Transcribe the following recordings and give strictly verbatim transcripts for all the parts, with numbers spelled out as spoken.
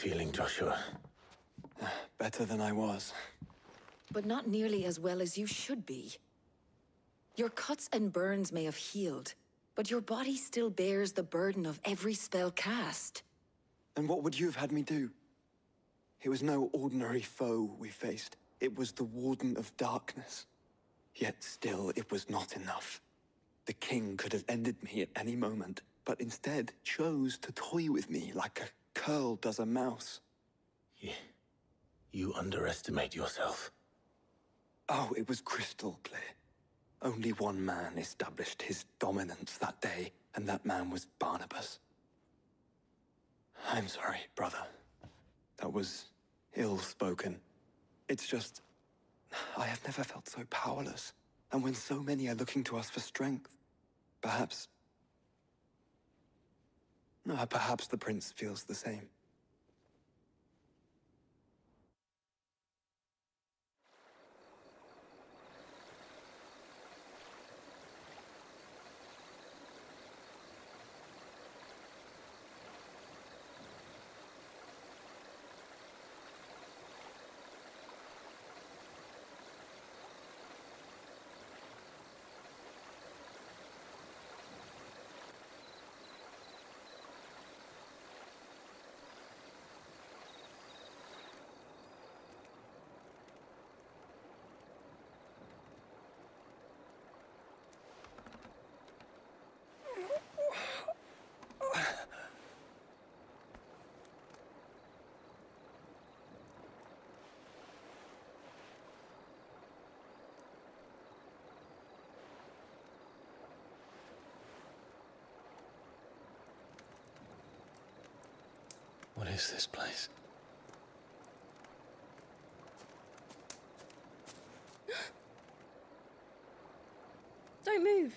feeling, Joshua? Better than I was. But not nearly as well as you should be. Your cuts and burns may have healed, but your body still bears the burden of every spell cast. And what would you have had me do? It was no ordinary foe we faced. It was the Warden of Darkness. Yet still, it was not enough. The king could have ended me at any moment, but instead chose to toy with me like a curl does a mouse. Yeah. You underestimate yourself. Oh, it was crystal clear. Only one man established his dominance that day, and that man was Barnabas. I'm sorry, brother. That was ill-spoken. It's just, I have never felt so powerless. And when so many are looking to us for strength, perhaps... Uh, perhaps the prince feels the same. What is this place? Don't move.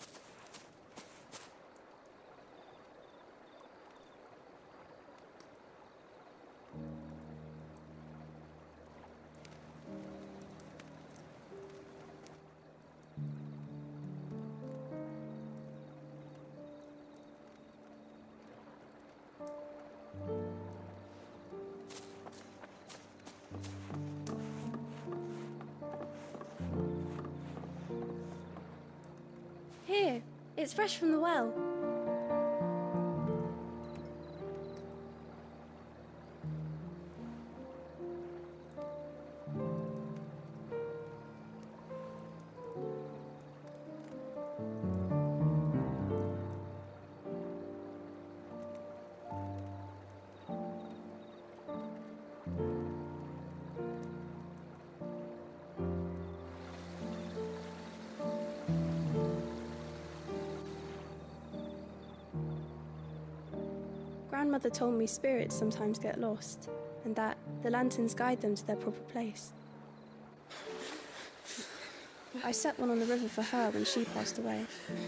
Here, it's fresh from the well. Grandmother told me spirits sometimes get lost, and that the lanterns guide them to their proper place. I set one on the river for her when she passed away.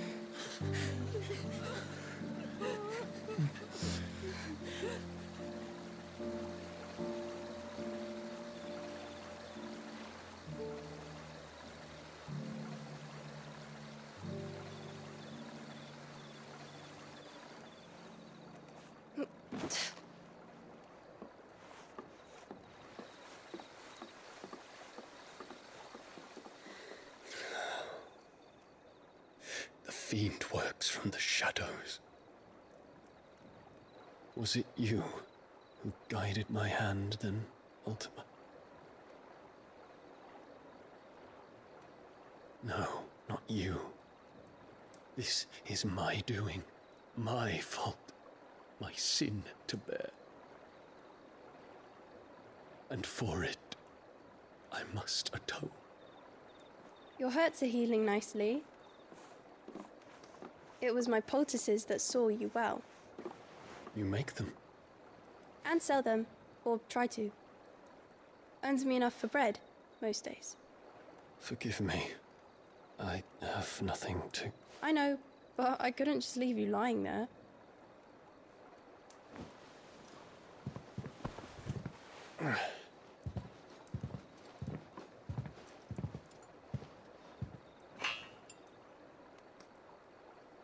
The fiend works from the shadows. Was it you who guided my hand then, Ultima? No, not you. This is my doing, my fault, my sin to bear. And for it, I must atone. Your hurts are healing nicely. It was my poultices that saw you well. You make them? And sell them, or try to. Earns me enough for bread, most days. Forgive me. I have nothing to... I know, but I couldn't just leave you lying there.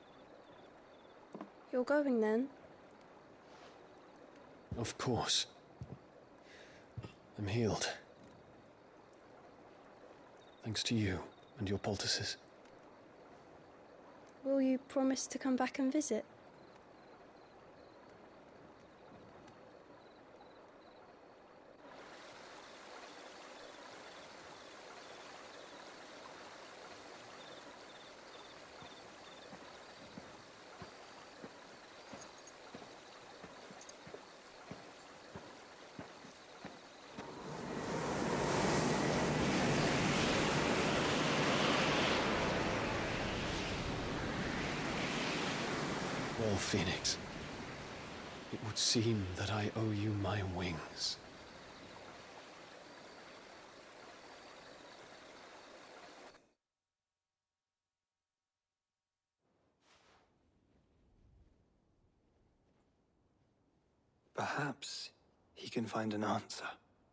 You're going then? Of course. I'm healed. Thanks to you and your poultices. Will you promise to come back and visit? Well, Phoenix, it would seem that I owe you my wings. Perhaps he can find an answer.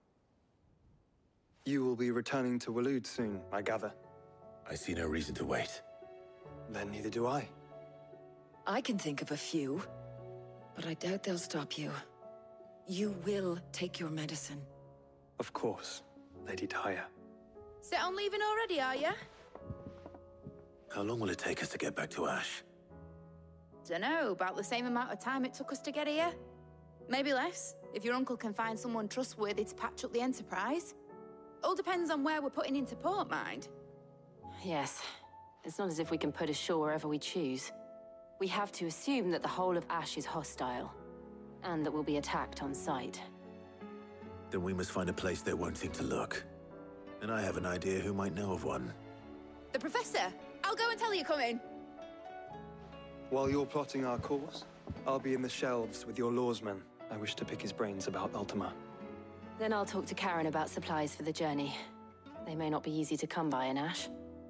You will be returning to Waloed soon, I gather. I see no reason to wait. Then neither do I. I can think of a few, but I doubt they'll stop you. You will take your medicine. Of course, Lady Daya. Set on leaving already, are ya? How long will it take us to get back to Ash? Dunno, about the same amount of time it took us to get here. Maybe less, if your uncle can find someone trustworthy to patch up the Enterprise. All depends on where we're putting into port, mind. Yes. It's not as if we can put ashore wherever we choose. We have to assume that the whole of Ash is hostile, and that we'll be attacked on sight. Then we must find a place they won't think to look. And I have an idea who might know of one. The Professor! I'll go and tell you come in. While you're plotting our course, I'll be in the shelves with your lawsman. I wish to pick his brains about Ultima. Then I'll talk to Karen about supplies for the journey. They may not be easy to come by in Ash.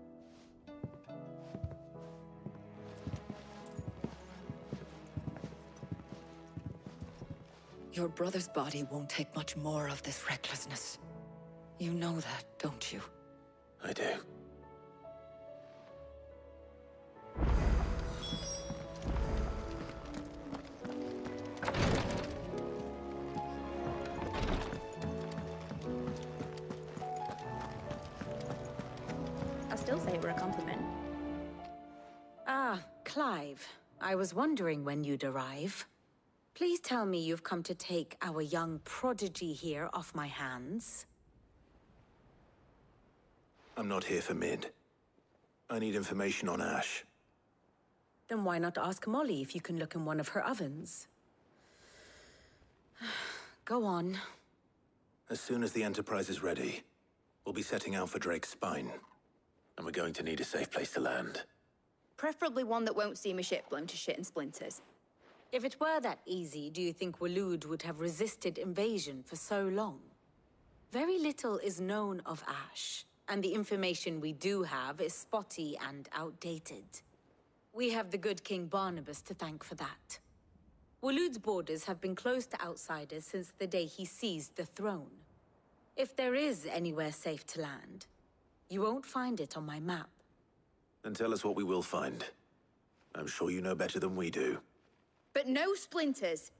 Your brother's body won't take much more of this recklessness. You know that, don't you? I do. I still say it were a compliment. Ah, Clive. I was wondering when you'd arrive. Please tell me you've come to take our young prodigy here off my hands. I'm not here for Mid. I need information on Ash. Then why not ask Molly if you can look in one of her ovens? Go on. As soon as the Enterprise is ready, we'll be setting out for Drake's Spine. And we're going to need a safe place to land. Preferably one that won't see my ship blown to shit and splinters. If it were that easy, do you think Waloed would have resisted invasion for so long? Very little is known of Ash, and the information we do have is spotty and outdated. We have the good King Barnabas to thank for that. Waloed's borders have been closed to outsiders since the day he seized the throne. If there is anywhere safe to land, you won't find it on my map. Then tell us what we will find. I'm sure you know better than we do. But no splinters.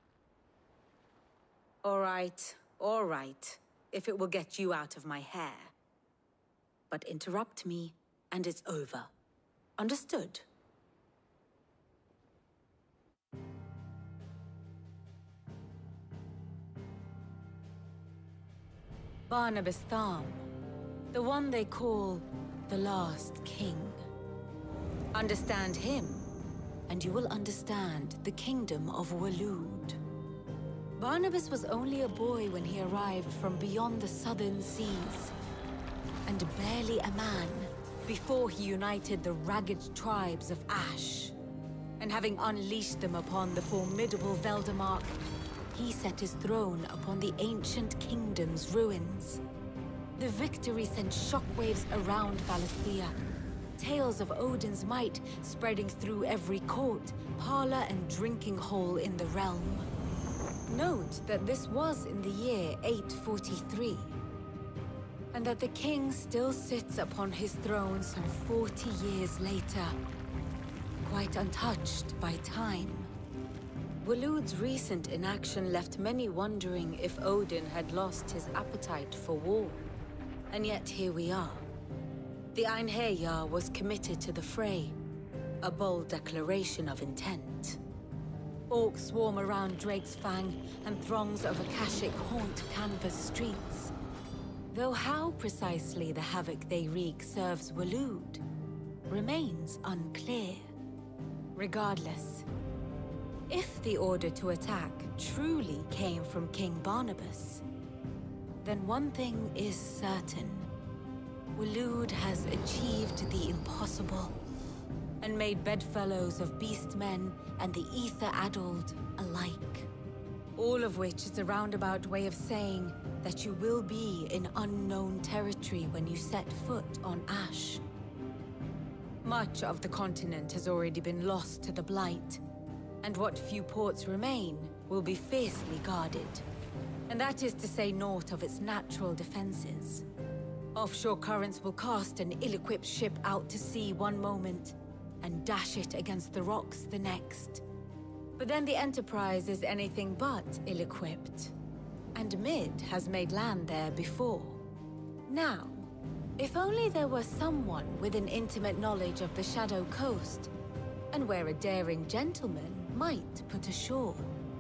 All right, all right, if it will get you out of my hair. But interrupt me, and it's over. Understood? Barnabas Tham, the one they call the Last King. Understand him, and you will understand the kingdom of Waloed. Barnabas was only a boy when he arrived from beyond the southern seas, and barely a man before he united the ragged tribes of Ash. And having unleashed them upon the formidable Veldamark, he set his throne upon the ancient kingdom's ruins. The victory sent shockwaves around Valisthea, tales of Odin's might spreading through every court, parlor, and drinking hole in the realm. Note that this was in the year eight forty-three, and that the king still sits upon his throne some forty years later, quite untouched by time. Waloed's recent inaction left many wondering if Odin had lost his appetite for war. And yet here we are. The Einherjar was committed to the fray, a bold declaration of intent. Orcs swarm around Drake's Fang, and throngs of Akashic haunt Canvas streets. Though how precisely the havoc they wreak serves Waloed remains unclear. Regardless, if the order to attack truly came from King Barnabas, then one thing is certain. Waloed has achieved the impossible, and made bedfellows of beastmen and the ether-addled alike. All of which is a roundabout way of saying that you will be in unknown territory when you set foot on Ash. Much of the continent has already been lost to the Blight, and what few ports remain will be fiercely guarded. And that is to say naught of its natural defenses. Offshore currents will cast an ill-equipped ship out to sea one moment, and dash it against the rocks the next. But then the Enterprise is anything but ill-equipped. And Mid has made land there before. Now, if only there were someone with an intimate knowledge of the Shadow Coast, and where a daring gentleman might put ashore.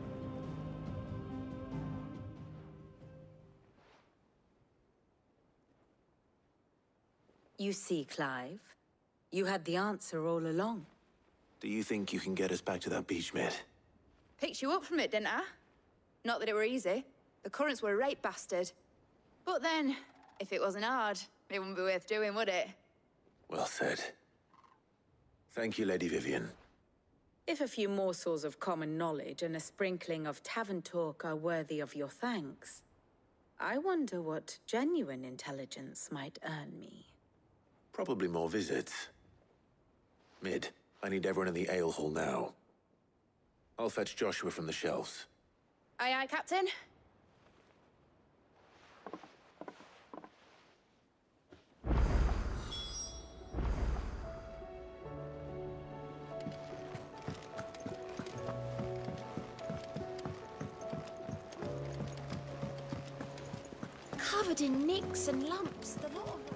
You see, Clive, you had the answer all along. Do you think you can get us back to that beach, Mid? Picked you up from it, didn't I? Not that it were easy. The currents were a right bastard. But then, if it wasn't hard, it wouldn't be worth doing, would it? Well said. Thank you, Lady Vivian. If a few morsels of common knowledge and a sprinkling of tavern talk are worthy of your thanks, I wonder what genuine intelligence might earn me. Probably more visits. Mid, I need everyone in the ale hall now. I'll fetch Joshua from the shelves. Aye, aye, Captain. Covered in nicks and lumps, the lot of them.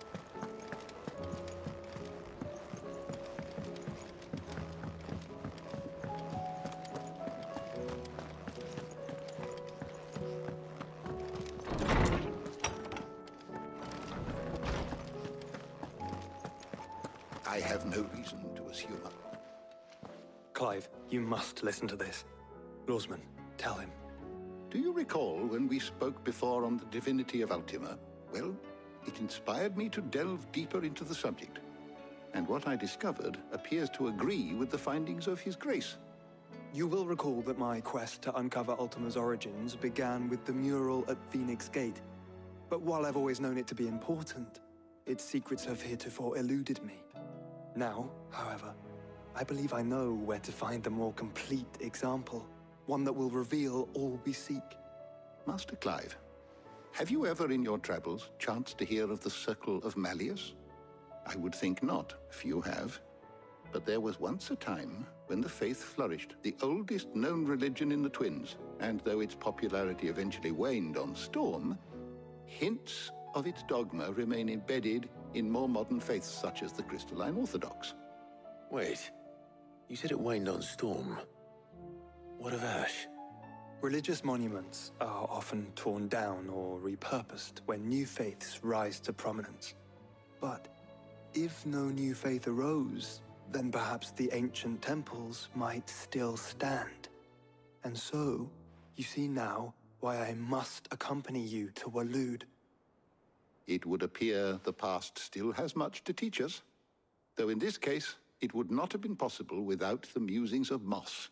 I have no reason to assume. Clive, you must listen to this. Lawsman, tell him. Do you recall when we spoke before on the divinity of Ultima? Well, it inspired me to delve deeper into the subject. And what I discovered appears to agree with the findings of His Grace. You will recall that my quest to uncover Ultima's origins began with the mural at Phoenix Gate. But while I've always known it to be important, its secrets have heretofore eluded me. Now, however, I believe I know where to find the more complete example. One that will reveal all we seek. Master Clive, have you ever in your travels chanced to hear of the Circle of Malleus? I would think not, few have. But there was once a time when the faith flourished, the oldest known religion in the Twins, and though its popularity eventually waned on Storm, hints of its dogma remain embedded in more modern faiths such as the Crystalline Orthodox. Wait, you said it waned on Storm. What of Ash? Religious monuments are often torn down or repurposed when new faiths rise to prominence. But if no new faith arose, then perhaps the ancient temples might still stand. And so, you see now why I must accompany you to Waloed. It would appear the past still has much to teach us, though in this case, it would not have been possible without the musings of Moss.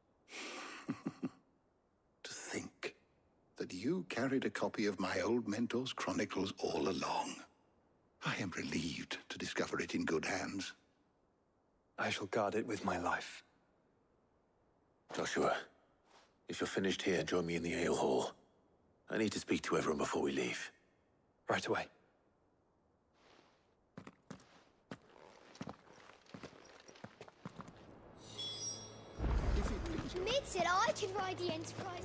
To think that you carried a copy of my old mentor's chronicles all along. I am relieved to discover it in good hands. I shall guard it with my life. Joshua, if you're finished here, join me in the ale hall. I need to speak to everyone before we leave. Right away. If it please you. Mid It said I could ride the Enterprise.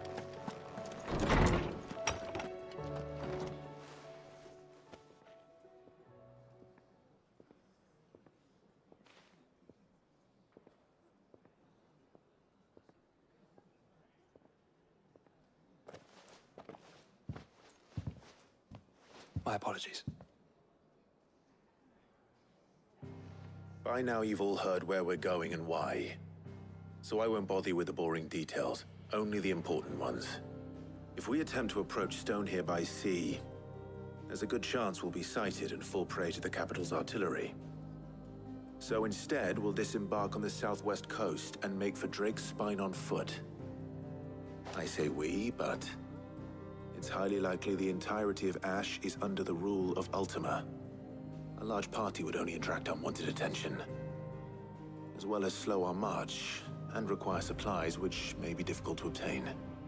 My apologies. By now you've all heard where we're going and why. So I won't bother you with the boring details, only the important ones. If we attempt to approach Stone here by sea, there's a good chance we'll be sighted and fall prey to the capital's artillery. So instead, we'll disembark on the southwest coast and make for Drake's Spine on foot. I say we, but it's highly likely the entirety of Ash is under the rule of Ultima. A large party would only attract unwanted attention, as well as slow our march and require supplies which may be difficult to obtain.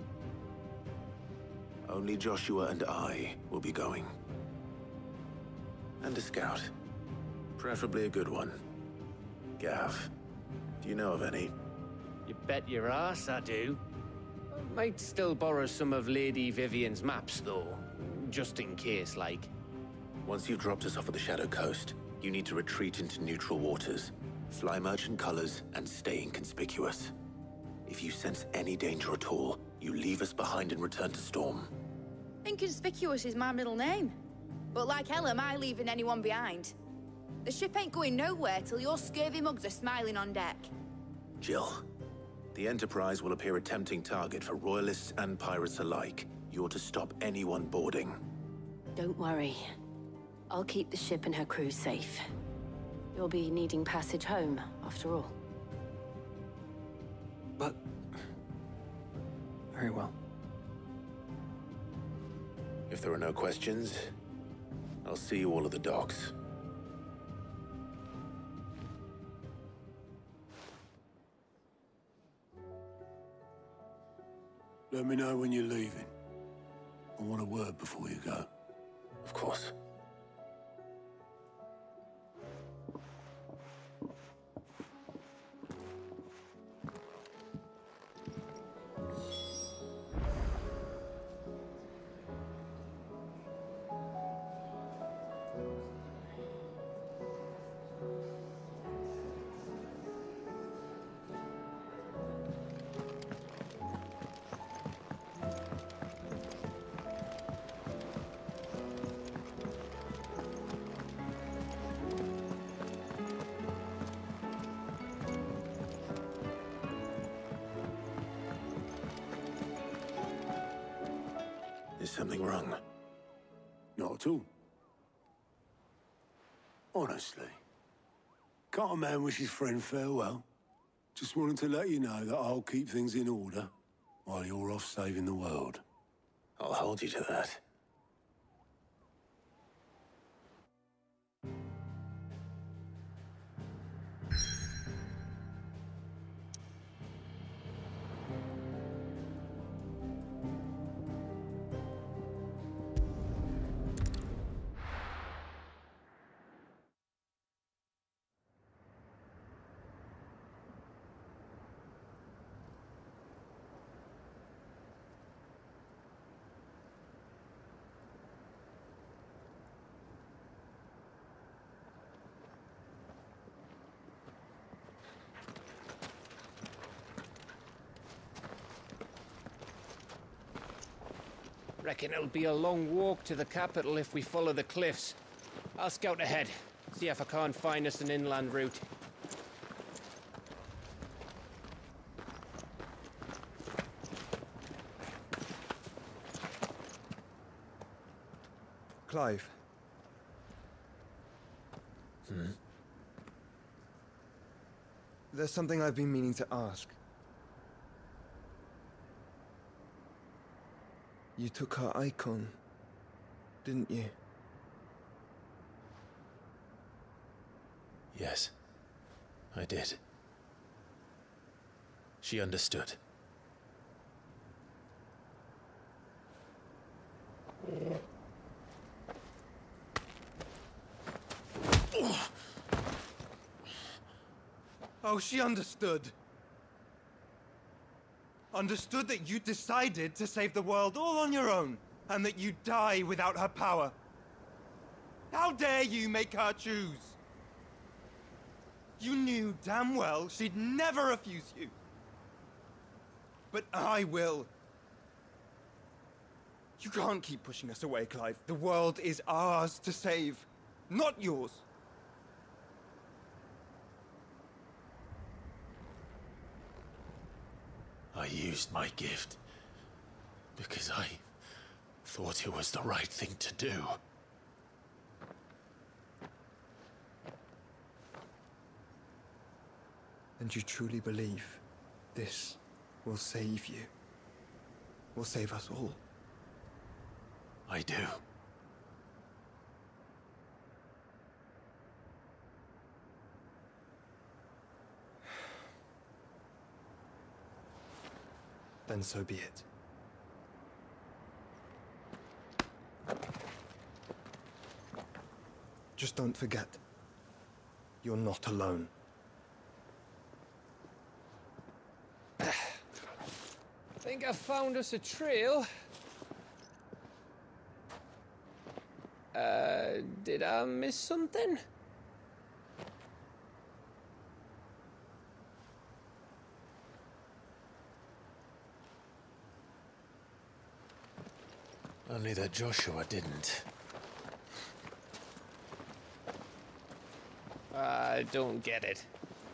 Only Joshua and I will be going. And a scout. Preferably a good one. Gav, do you know of any? You bet your ass I do. Might still borrow some of Lady Vivian's maps, though. Just in case, like. Once you've dropped us off at the Shadow Coast, you need to retreat into neutral waters, fly merchant colors, and stay inconspicuous. If you sense any danger at all, you leave us behind and return to Storm. Inconspicuous is my middle name. But like hell am I leaving anyone behind. The ship ain't going nowhere till your scurvy mugs are smiling on deck. Jill, the Enterprise will appear a tempting target for Royalists and pirates alike. You're to stop anyone boarding. Don't worry. I'll keep the ship and her crew safe. You'll be needing passage home, after all. But... very well. If there are no questions, I'll see you all at the docks. Let me know when you're leaving. I want a word before you go. Of course. Is something wrong? Not at all. Honestly. Can't a man wish his friend farewell? Just wanted to let you know that I'll keep things in order while you're off saving the world. I'll hold you to that. Reckon it'll be a long walk to the capital if we follow the cliffs. I'll scout ahead, see if I can't find us an inland route. Clive. Hmm? There's something I've been meaning to ask. You took her icon, didn't you? Yes, I did. She understood. Oh, she understood. understood that you decided to save the world all on your own, and that you'd die without her power. How dare you make her choose? You knew damn well she'd never refuse you. But I will. You can't keep pushing us away, Clive. The world is ours to save, not yours. I used my gift because I thought it was the right thing to do. And you truly believe this will save you? Will save us all? I do. Then so be it. Just don't forget, you're not alone. Think I found us a trail. Uh, did I miss something? Only that Joshua didn't. I don't get it.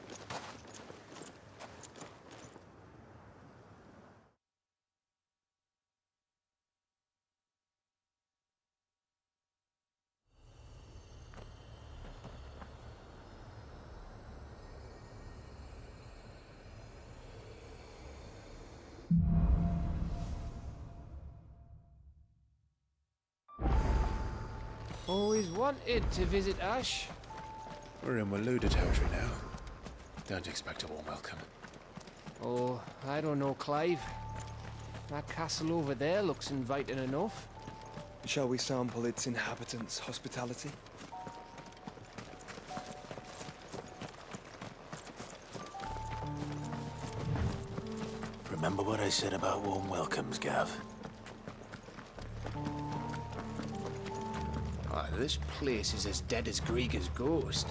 Always wanted to visit Ash. We're in Waluda territory now. Don't expect a warm welcome. Oh, I don't know, Clive. That castle over there looks inviting enough. Shall we sample its inhabitants' hospitality? Remember what I said about warm welcomes, Gav? Oh, this place is as dead as Greagor's ghost.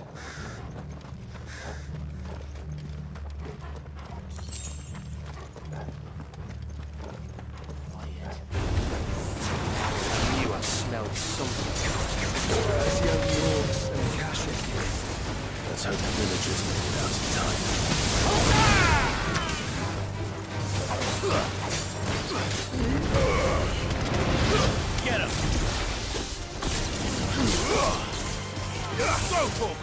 I knew I smelled something. It's the only orcs and the cache. Let's hope the villagers make it out in time. Get him! Go, Corporal!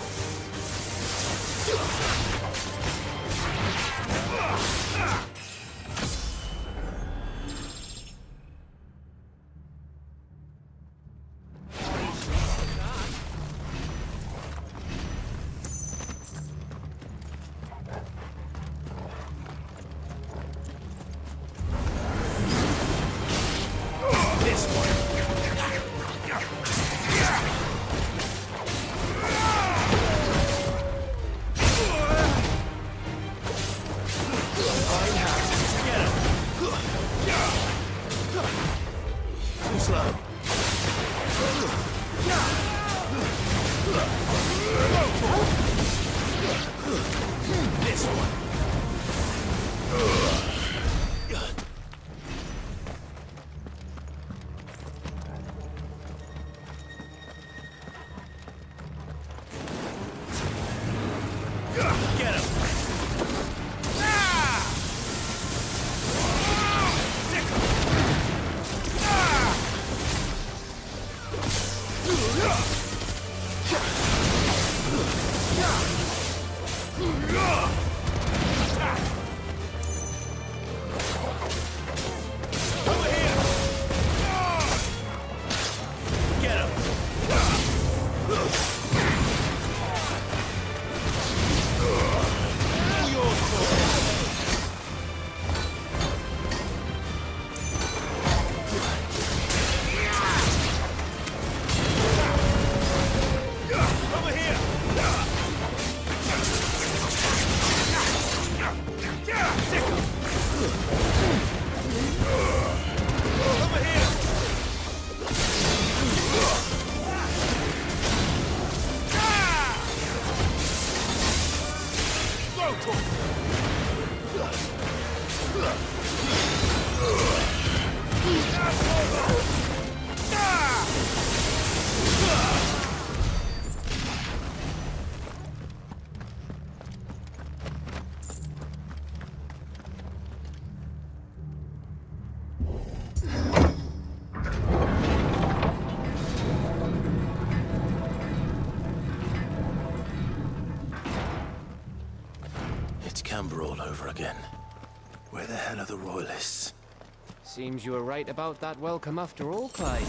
over again. Where the hell are the Royalists? Seems you were right about that welcome after all, Clive.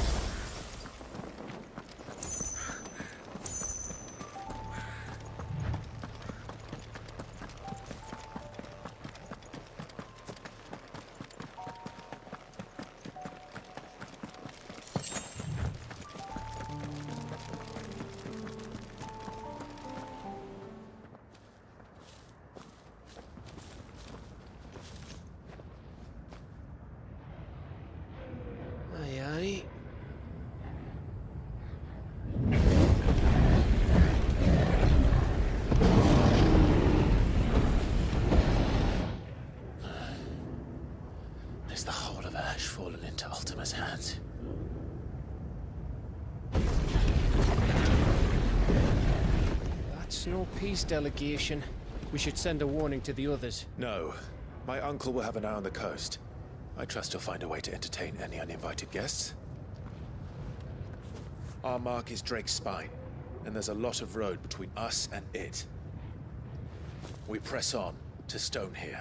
No peace delegation. We should send a warning to the others. No. My uncle will have an eye on the coast. I trust he'll find a way to entertain any uninvited guests. Our mark is Drake's Spine, and there's a lot of road between us and it. We press on to Stonehere.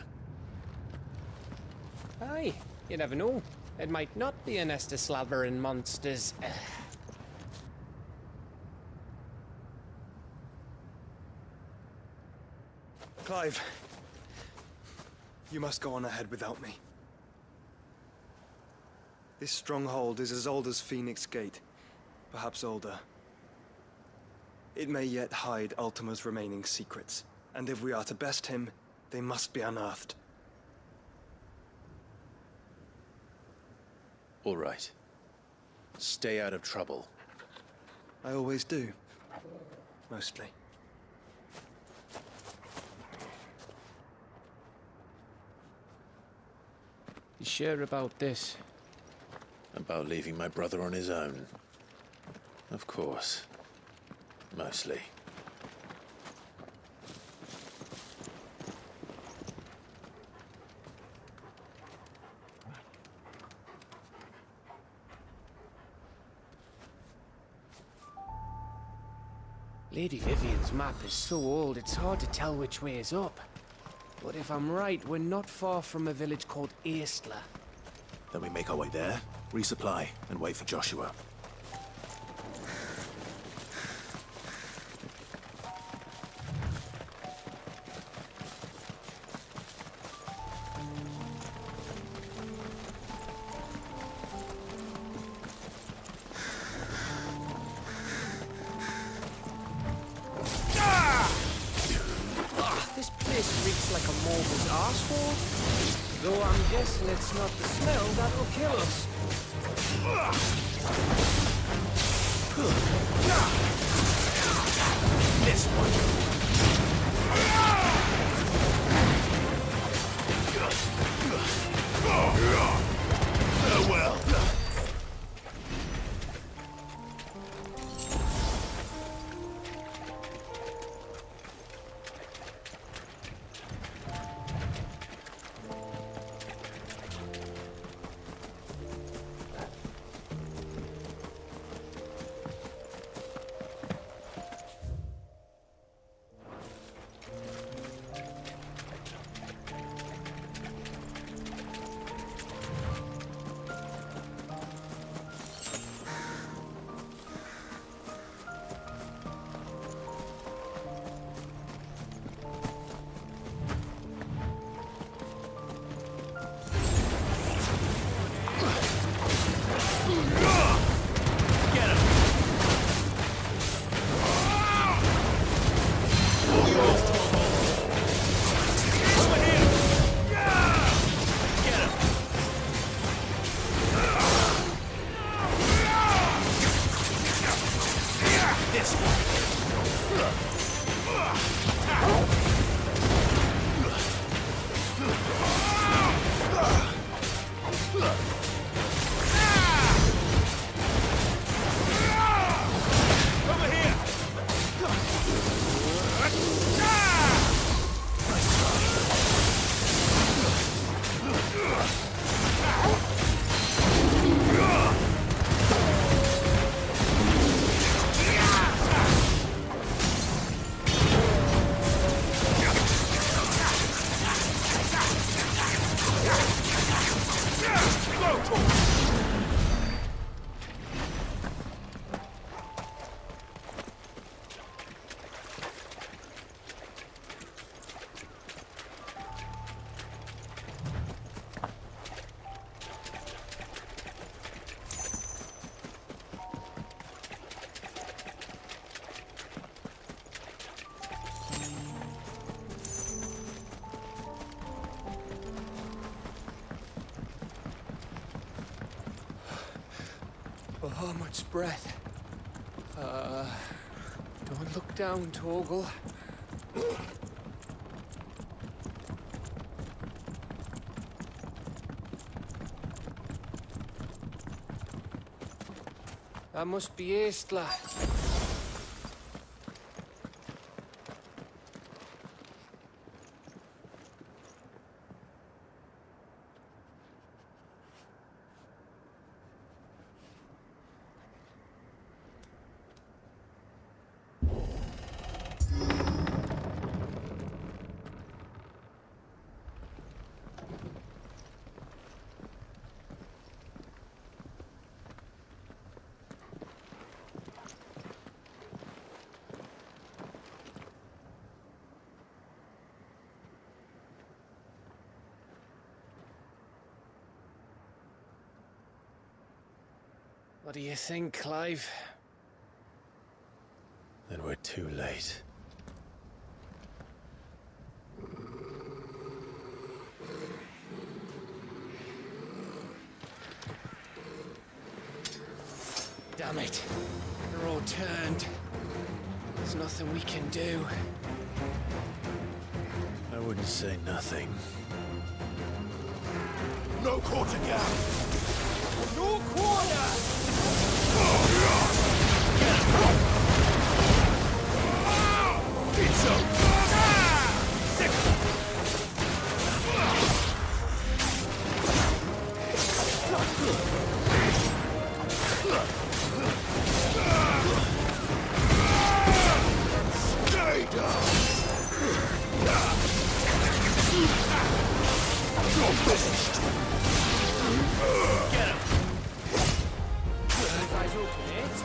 Aye, you never know. It might not be a nest of slavering monsters. Clive, you must go on ahead without me. This stronghold is as old as Phoenix Gate, perhaps older. It may yet hide Ultima's remaining secrets, and if we are to best him, they must be unearthed. All right. Stay out of trouble. I always do. Mostly. You sure about this? About leaving my brother on his own? Of course. Mostly. Lady Vivian's map is so old, it's hard to tell which way is up. But if I'm right, we're not far from a village called Aistla. Then we make our way there, resupply, and wait for Joshua. Though I'm guessing it's not the smell that'll kill us. This one. Farewell. Oh, much breath. Uh, don't look down, Torgal. That must be Aistla. What do you think, Clive? Then we're too late. Damn it. They're all turned. There's nothing we can do. I wouldn't say nothing. No quarter gap! No quarter! It's over! Stay down! You're finished! Get him! His eyes open, eh?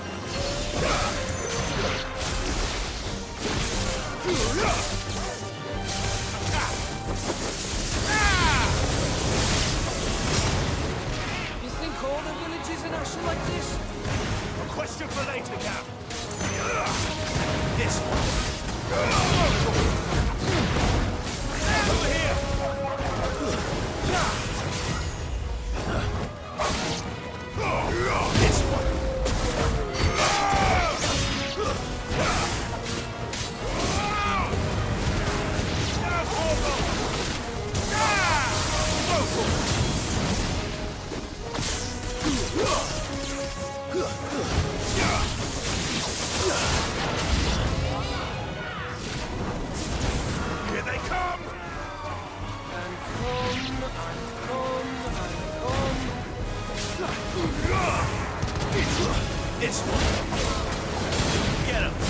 You think all the villages in Ash are like this? A question for later, Gap. This one. Over here. This one. Here they come! And come, and come, and come. This one. Get him.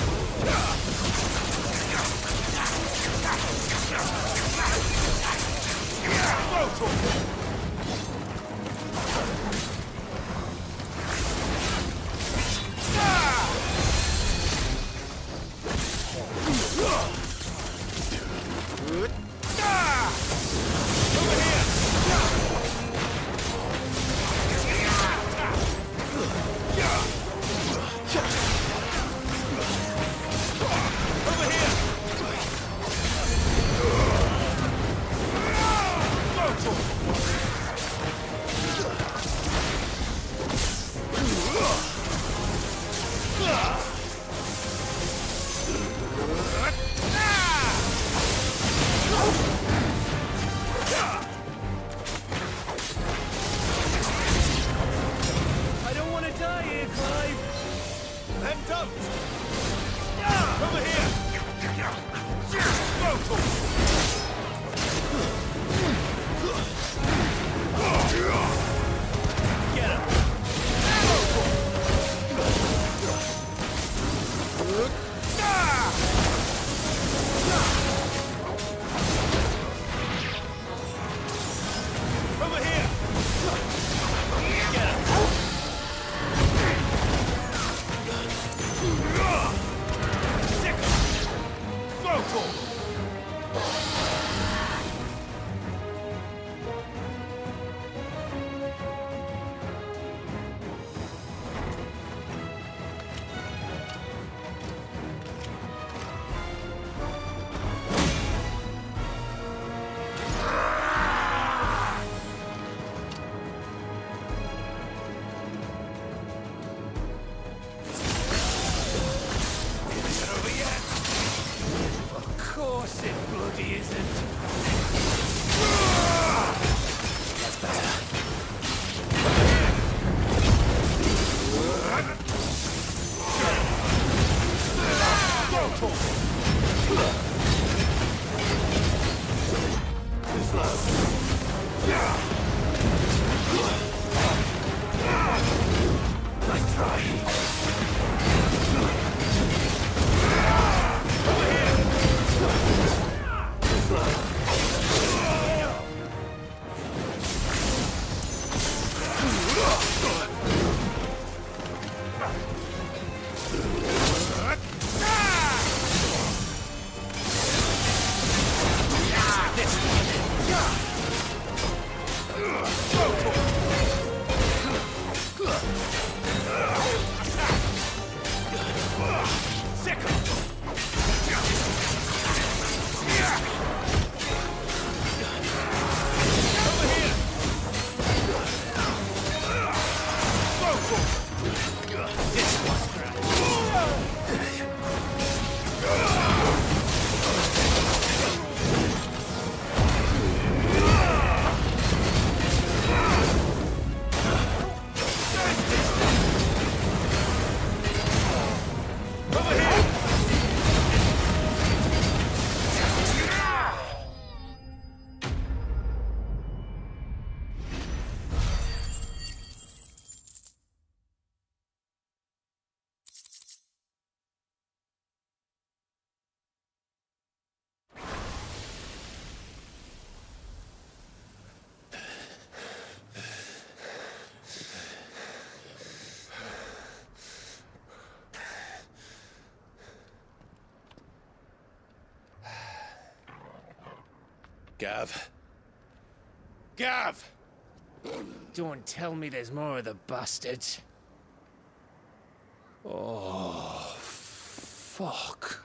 I don't want to die here, Clive. Then don't! Over here! Get him! Over here! Get him! isn't. That's better. Nice try. Gav. Gav! Don't tell me there's more of the bastards. Oh, fuck.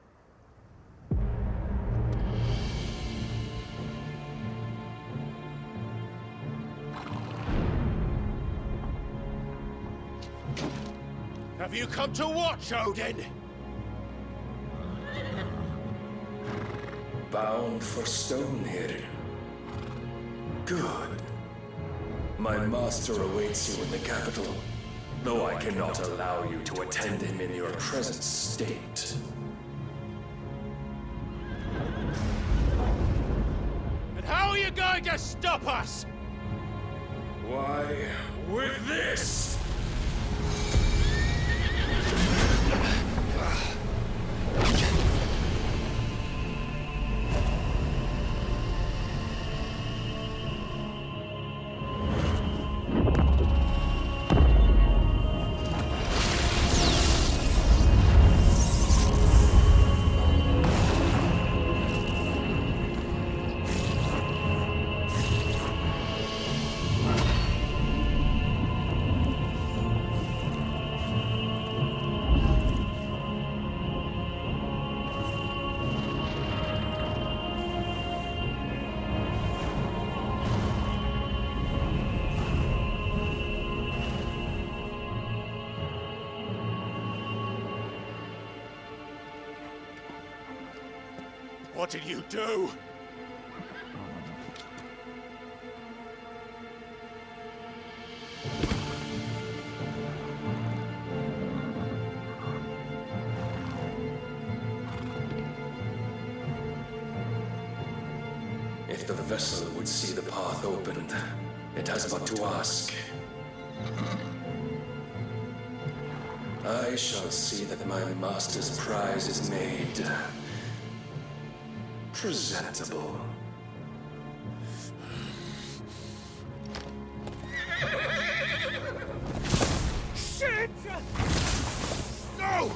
Have you come to watch, Odin? Bound for Stonehill. Good. My master awaits you in the capital, though I cannot allow you to attend him in your present state. And how are you going to stop us? Why, with this! What did you do? If the vessel would see the path opened, it has but to ask. I shall see that my master's prize is made presentable. Shit! No!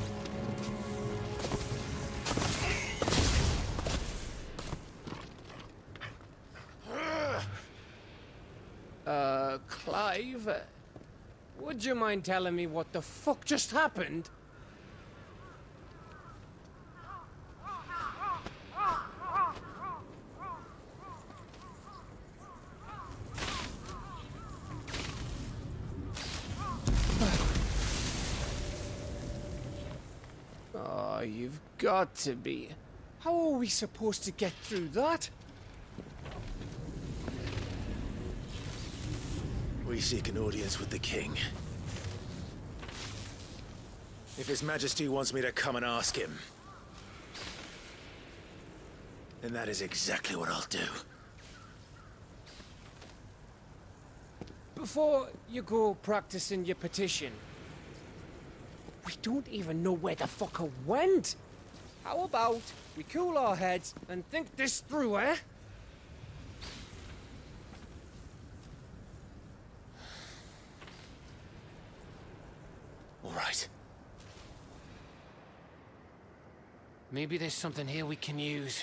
Uh, Clive? Would you mind telling me what the fuck just happened? Oh, you've got to be... How are we supposed to get through that? We seek an audience with the king. If His Majesty wants me to come and ask him, then that is exactly what I'll do. Before you go practicing your petition, we don't even know where the fucker went. How about we cool our heads and think this through, eh? All right. Maybe there's something here we can use.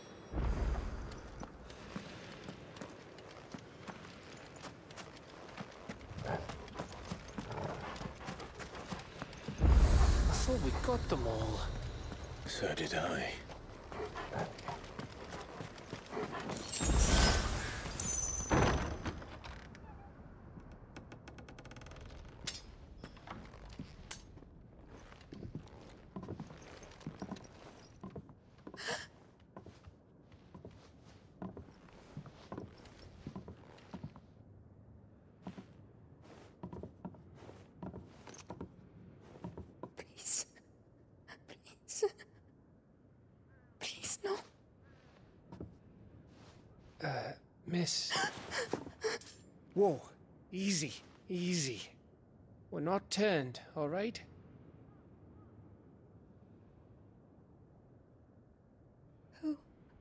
I thought we got them all. So did I. Please. Please. Please, no. Uh, miss. Whoa. Easy. Easy. We're not turned, all right? Who?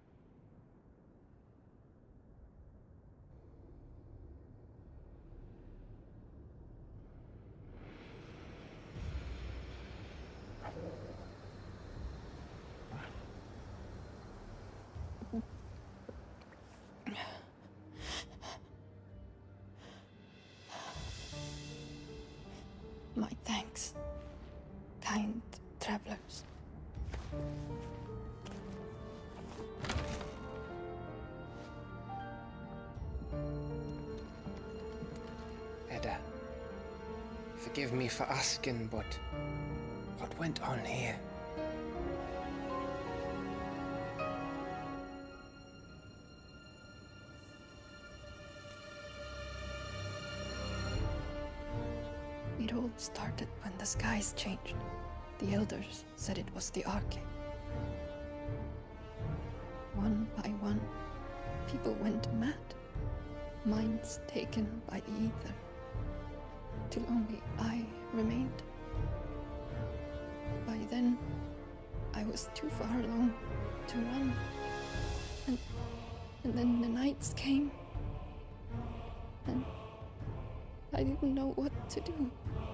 My thanks, kind travelers. Edda, forgive me for asking, but what went on here? It all started when the skies changed. The elders said it was the Arche. One by one, people went mad. Minds taken by the ether. Till only I remained. By then, I was too far along to run. And, and then the nights came. And I didn't know what to do.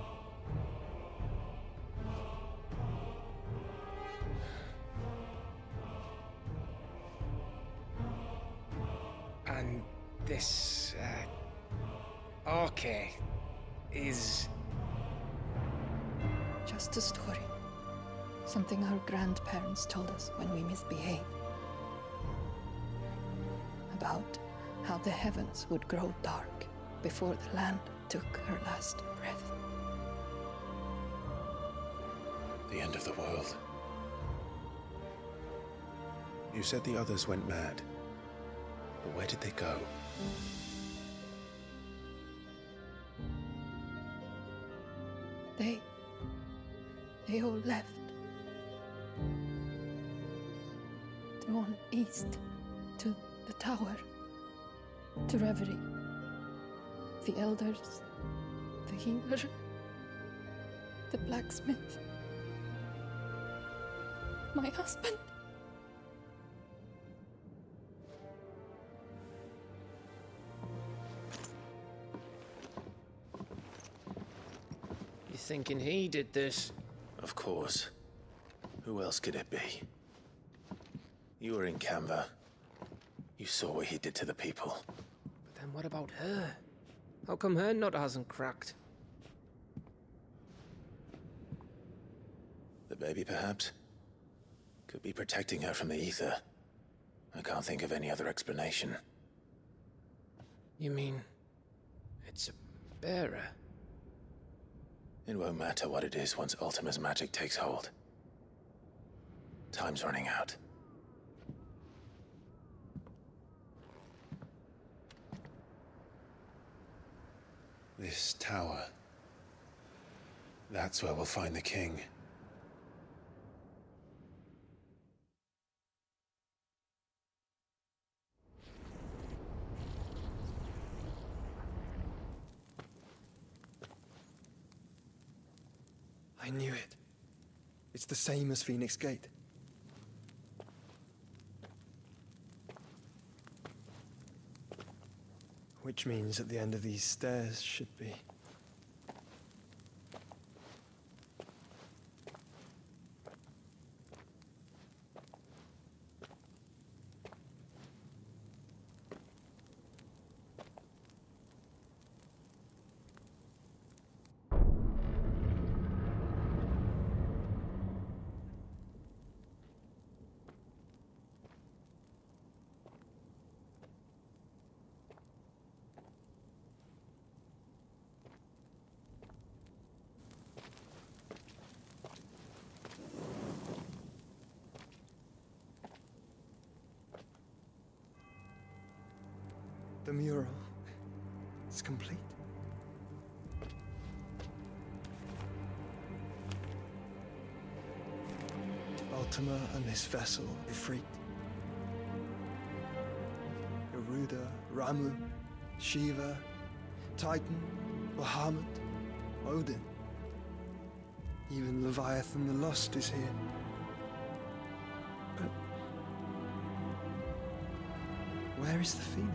And this, uh, Arche is... Just a story. Something our grandparents told us when we misbehaved. About how the heavens would grow dark before the land took her last breath. The end of the world. You said the others went mad. But where did they go? They... they all left. Drawn east to the tower. To Reverie. The elders. The healer. The blacksmith. My husband. You thinking he did this? Of course. Who else could it be? You were in Canva. You saw what he did to the people. But then what about her? How come her nut hasn't cracked? The baby, perhaps? Could be protecting her from the ether. I can't think of any other explanation. You mean... it's a bearer? It won't matter what it is once Ultima's magic takes hold. Time's running out. This tower. That's where we'll find the king. I knew it. It's the same as Phoenix Gate. Which means at the end of these stairs should be... The mural is complete. Ultima and his vessel, Ifrit. Garuda, Ramu, Shiva, Titan, Bahamut, Odin. Even Leviathan the Lost is here. But where is the Phoenix?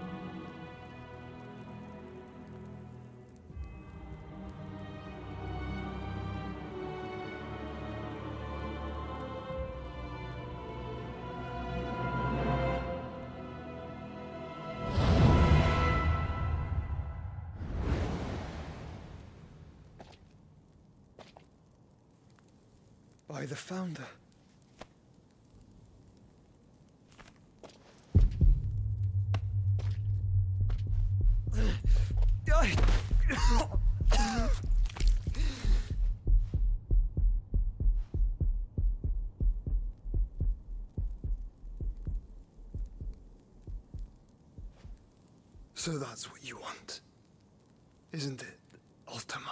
By the Founder. So that's what you want, isn't it, Ultima?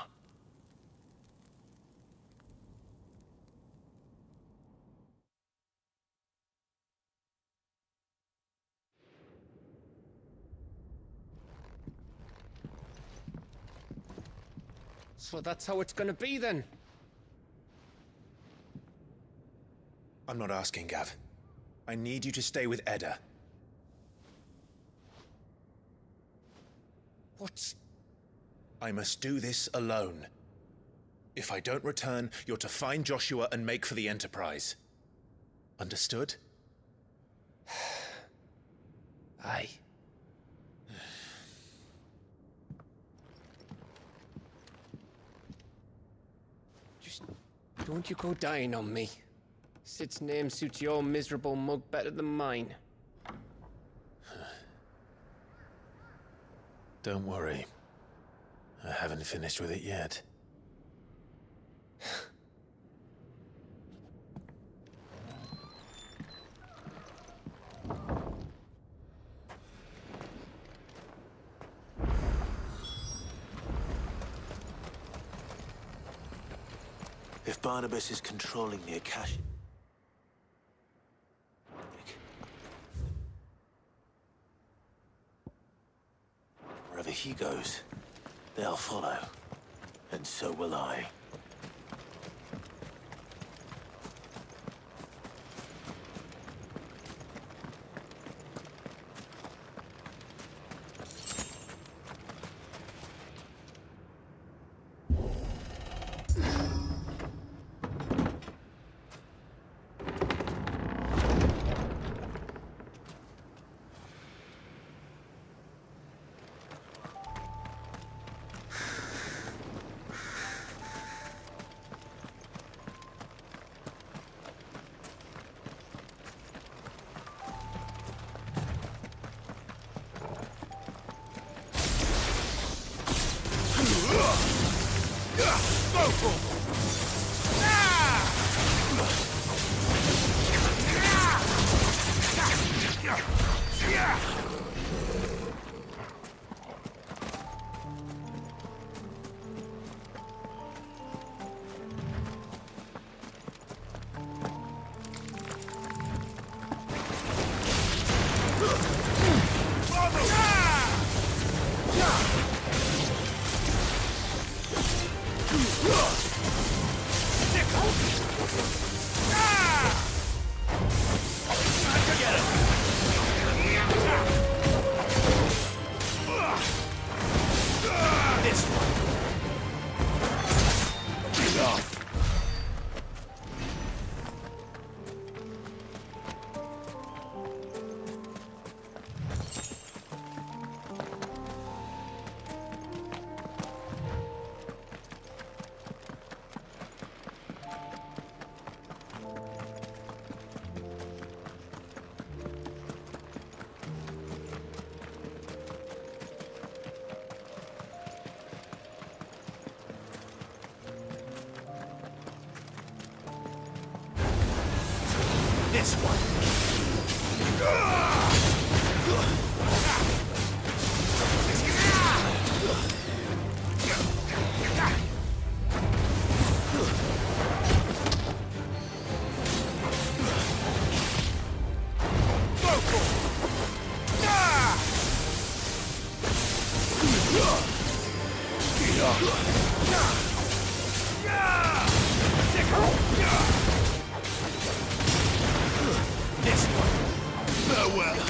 So that's how it's gonna be then? I'm not asking, Gav. I need you to stay with Edda. What? I must do this alone. If I don't return, you're to find Joshua and make for the Enterprise. Understood? Aye. Just don't you go dying on me. Sid's name suits your miserable mug better than mine. Don't worry. I haven't finished with it yet. If Barnabas is controlling the Akash... Wherever he goes, they'll follow. And so will I. This one. This one. Farewell.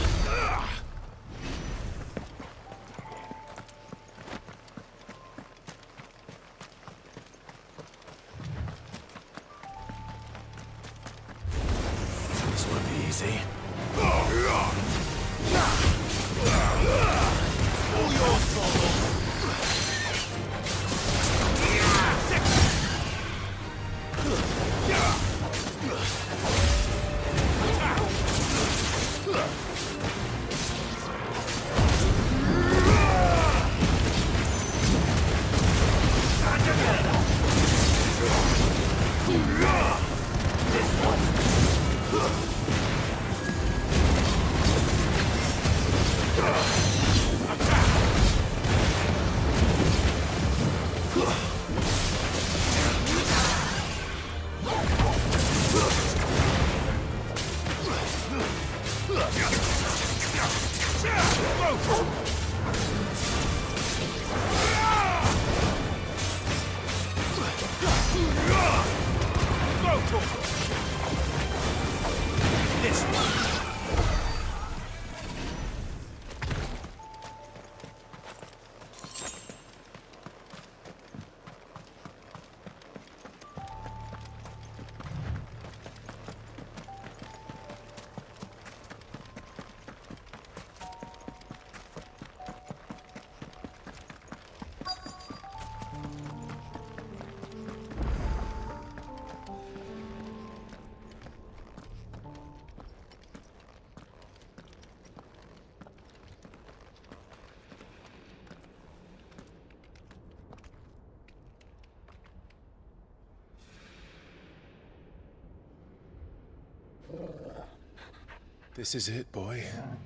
This won't be easy. All yours, Thorvald. This one. This is it, boy.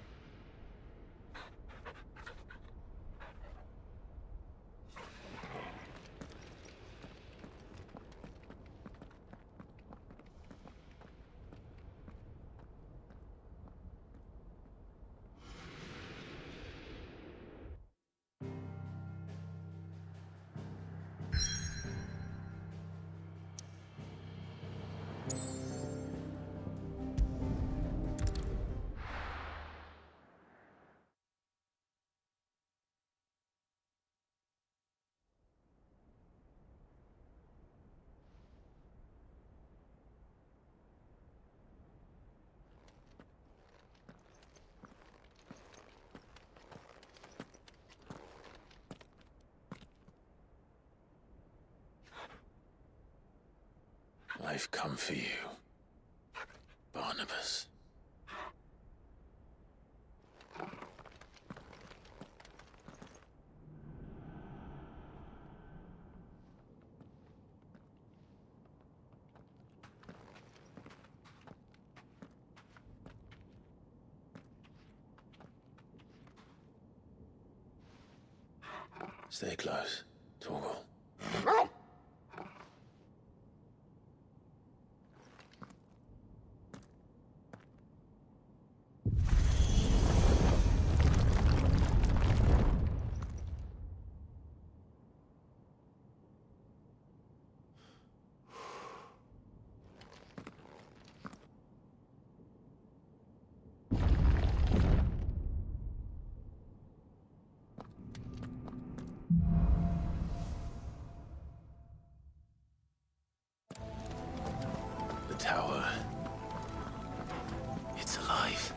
I've come for you, Barnabas. Stay close, Torgal. Tower. It's alive.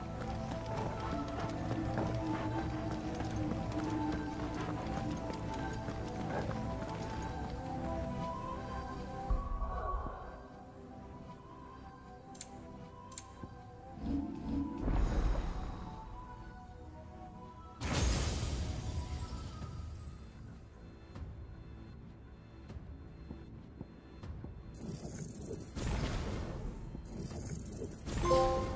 Oh.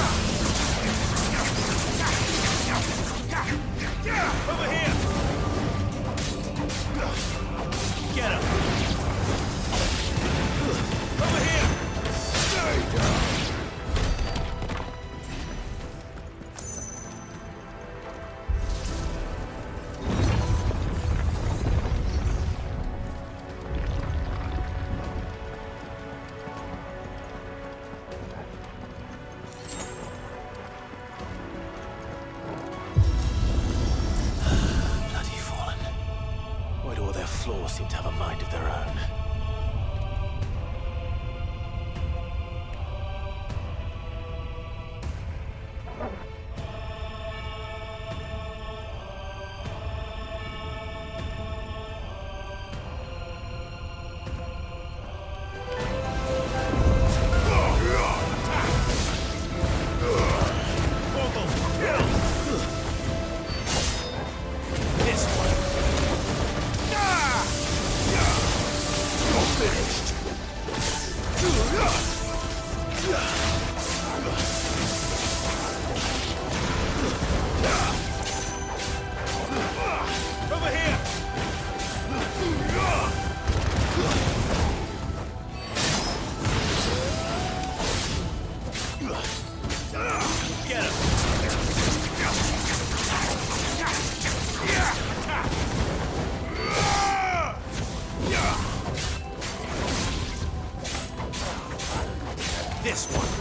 Over here! Get him! Over here! Stay down! Floor seem to have a mind of their own. This one.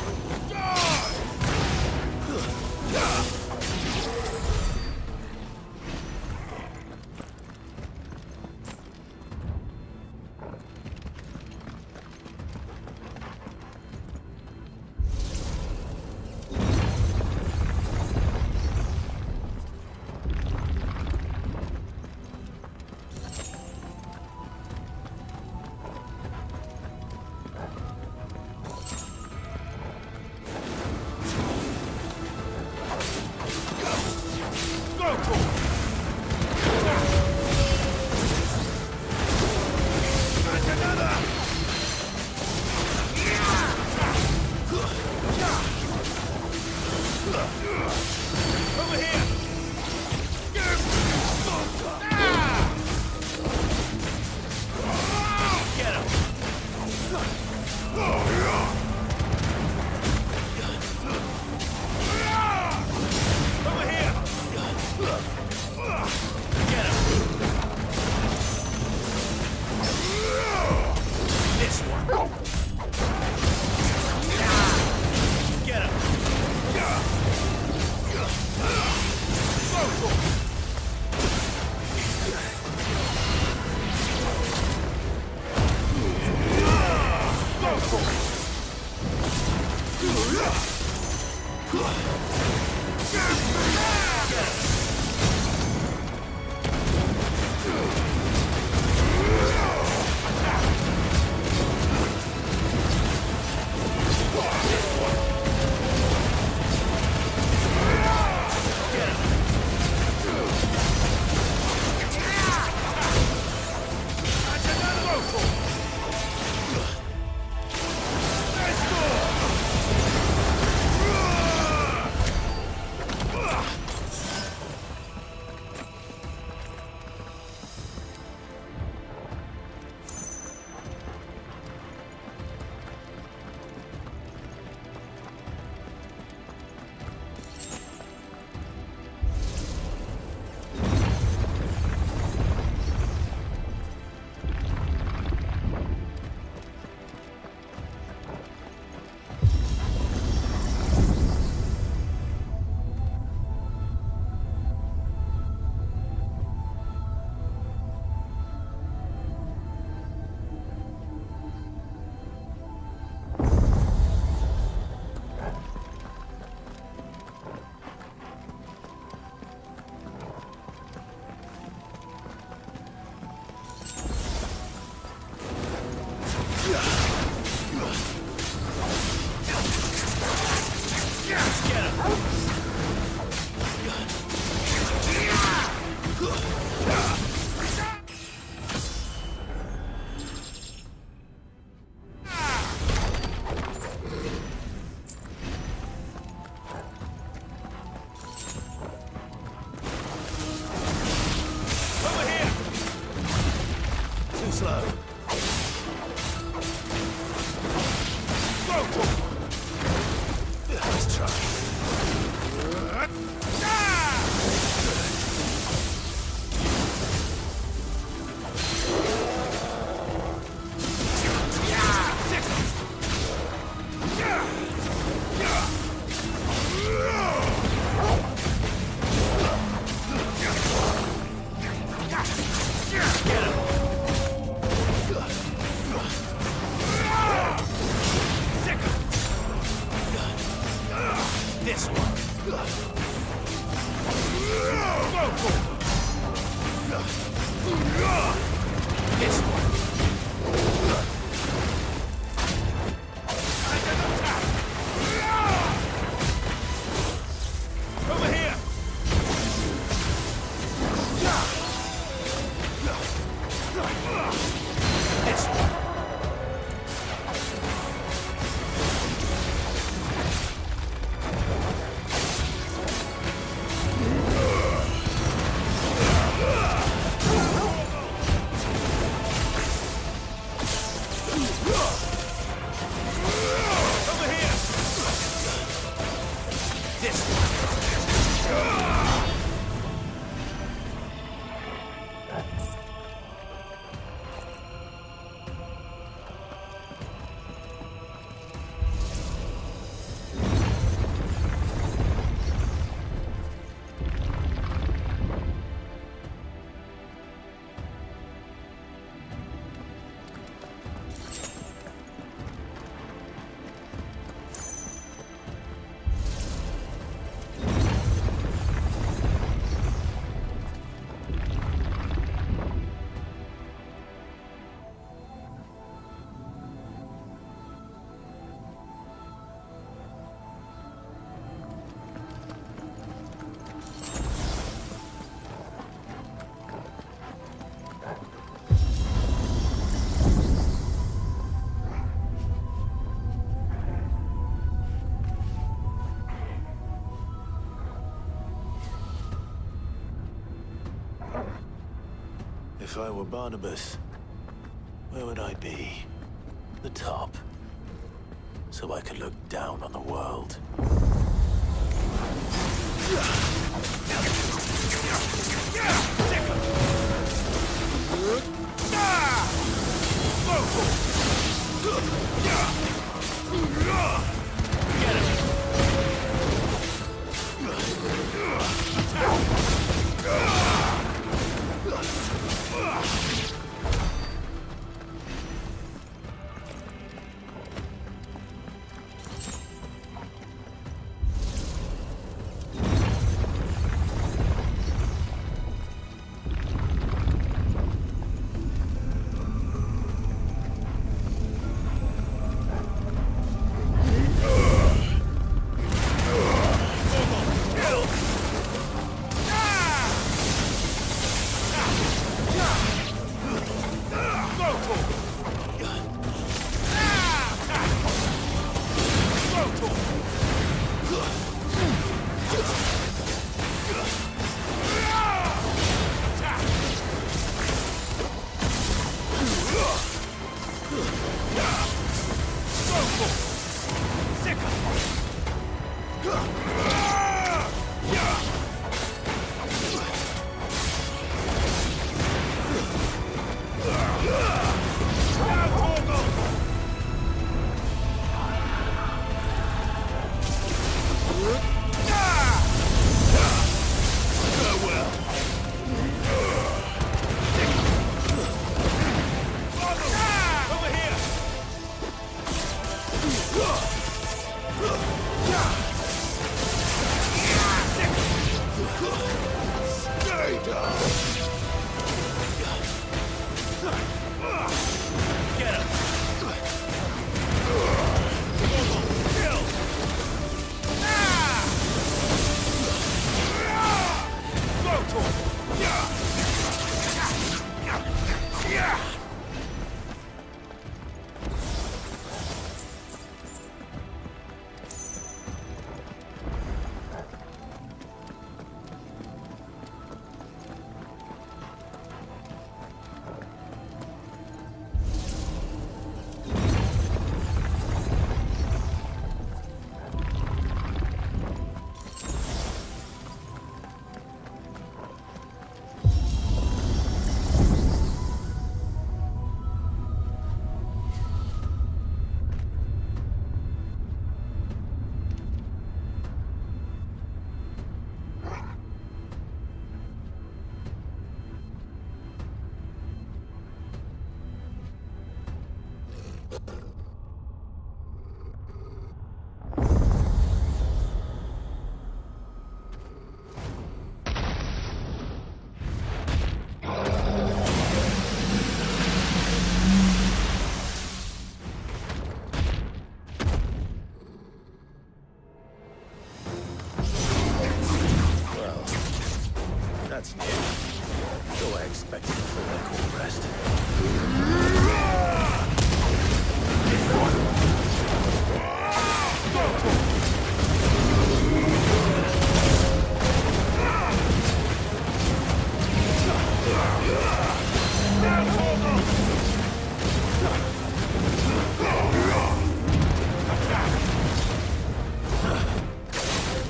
This one. Go for it. This one. Over here! This one. Over here! This one. If I were Barnabas, where would I be? The top. So I could look down on the world. Get him!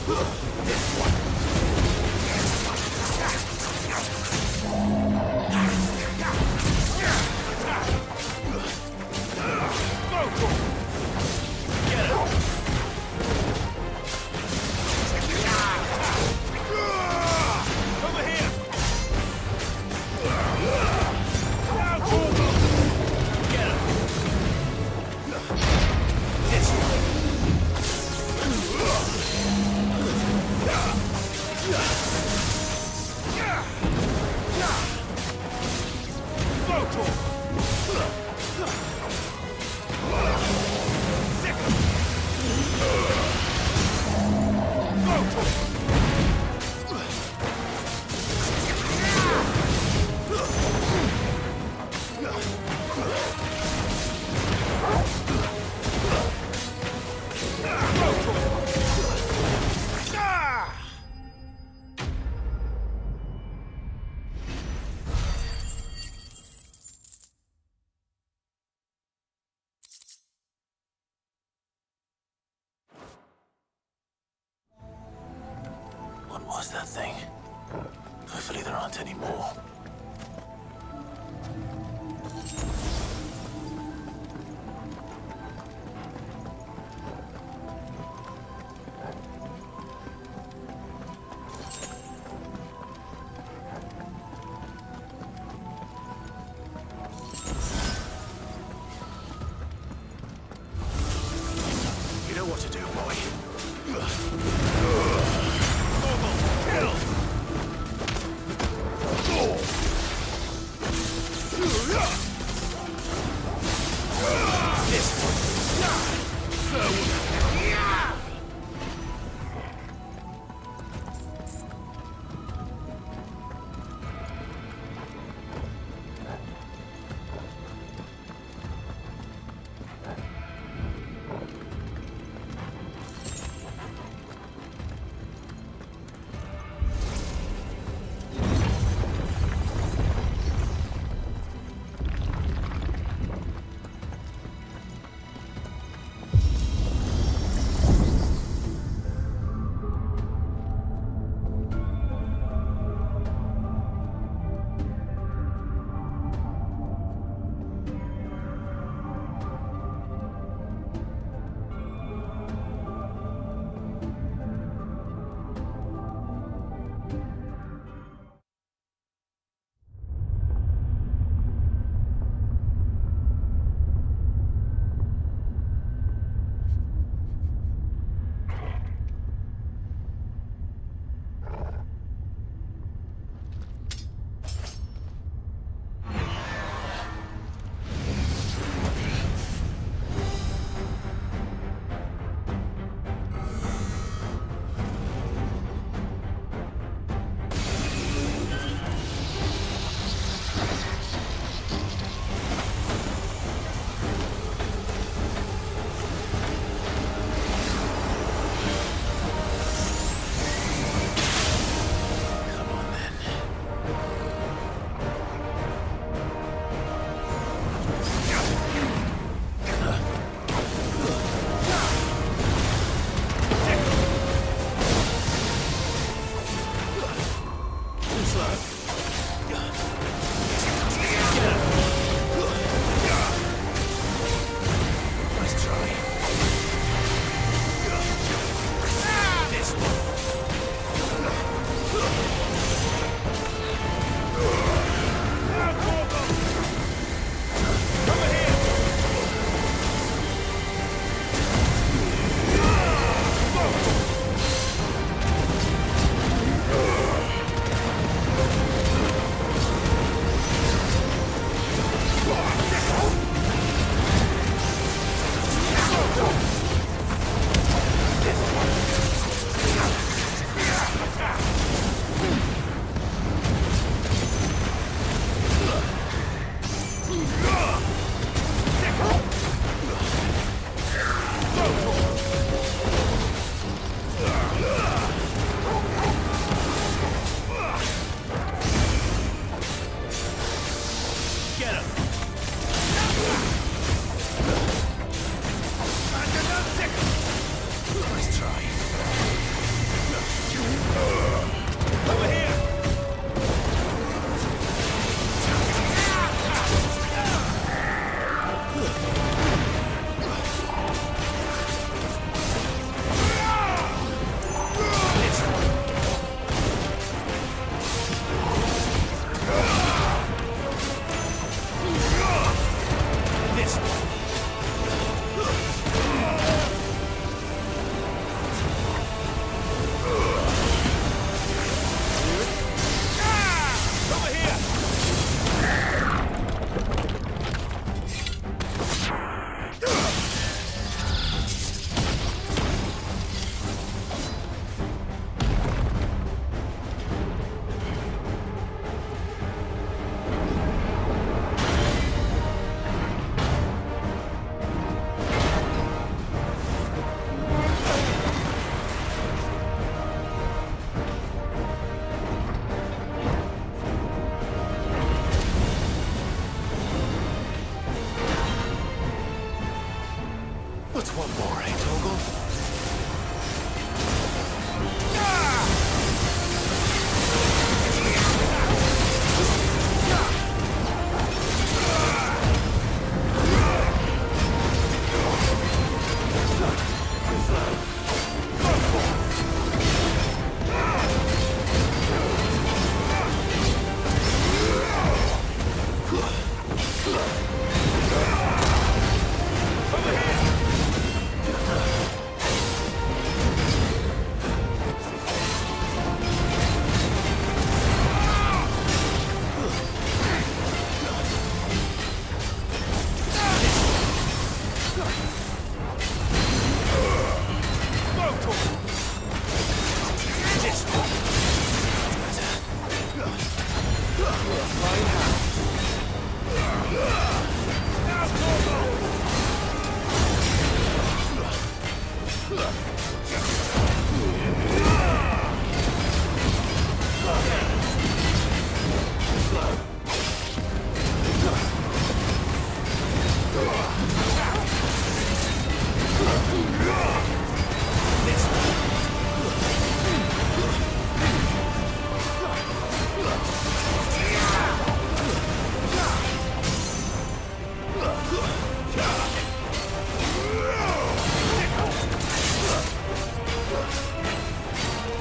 What was that thing? Hopefully there aren't any more. You know what to do, boy. Kill!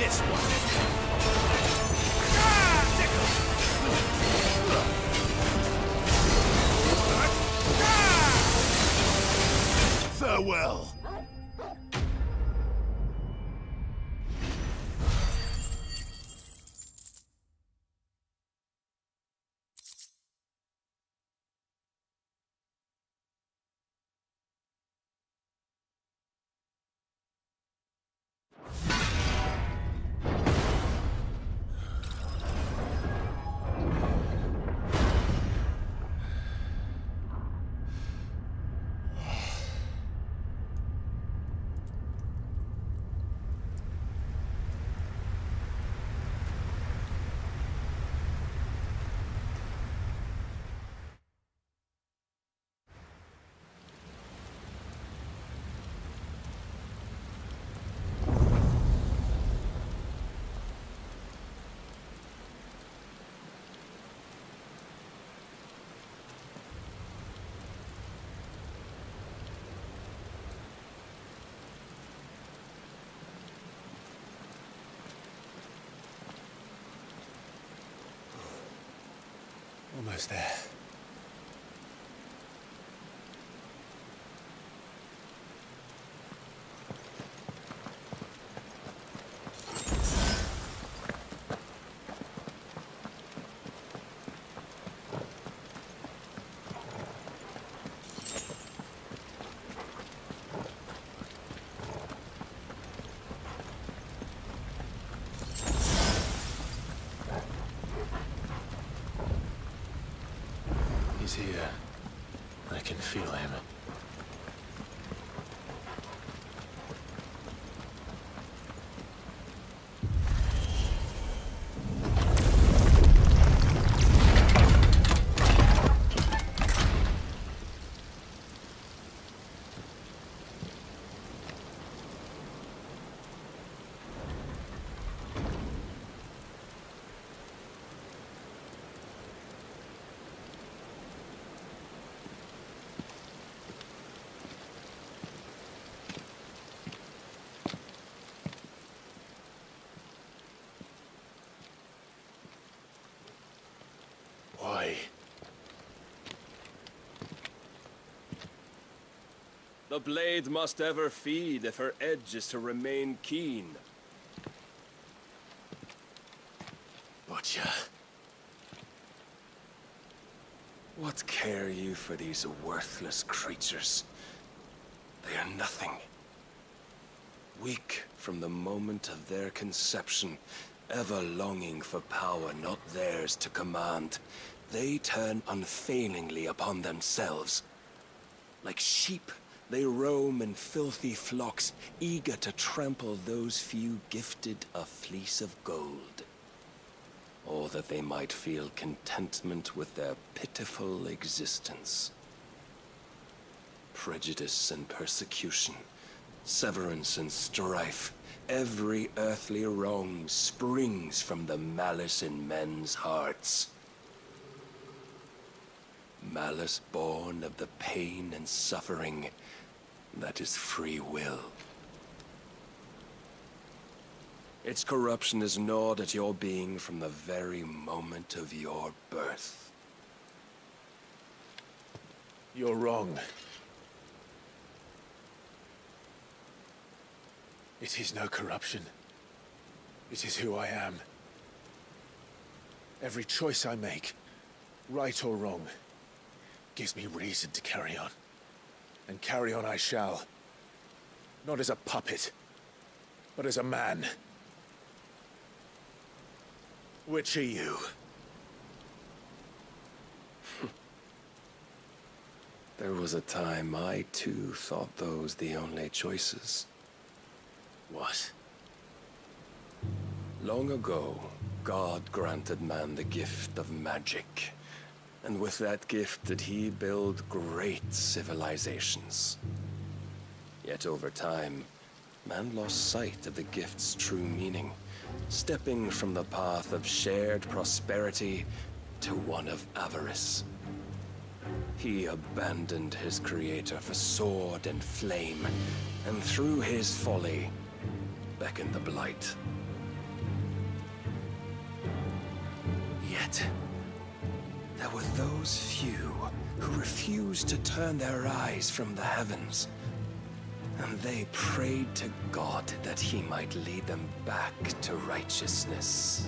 this one! Farewell! Almost there. He's here. I can feel him. Why? The blade must ever feed if her edge is to remain keen. Butcher. What care you for these worthless creatures? They are nothing. Weak from the moment of their conception, ever longing for power not theirs to command, they turn unfailingly upon themselves. Like sheep, they roam in filthy flocks, eager to trample those few gifted a fleece of gold. Or that they might feel contentment with their pitiful existence. Prejudice and persecution, severance and strife, every earthly wrong springs from the malice in men's hearts. Malice born of the pain and suffering that is free will. Its corruption is gnawed at your being from the very moment of your birth. You're wrong. It is no corruption. It is who I am. Every choice I make, right or wrong, gives me reason to carry on. And carry on I shall. Not as a puppet, but as a man. Which are you? There was a time I too thought those the only choices. What? Long ago, God granted man the gift of magic. And with that gift did he build great civilizations. Yet over time, man lost sight of the gift's true meaning, stepping from the path of shared prosperity to one of avarice. He abandoned his creator for sword and flame, and through his folly, beckoned the blight. yet, there were those few who refused to turn their eyes from the heavens. And they prayed to God that he might lead them back to righteousness.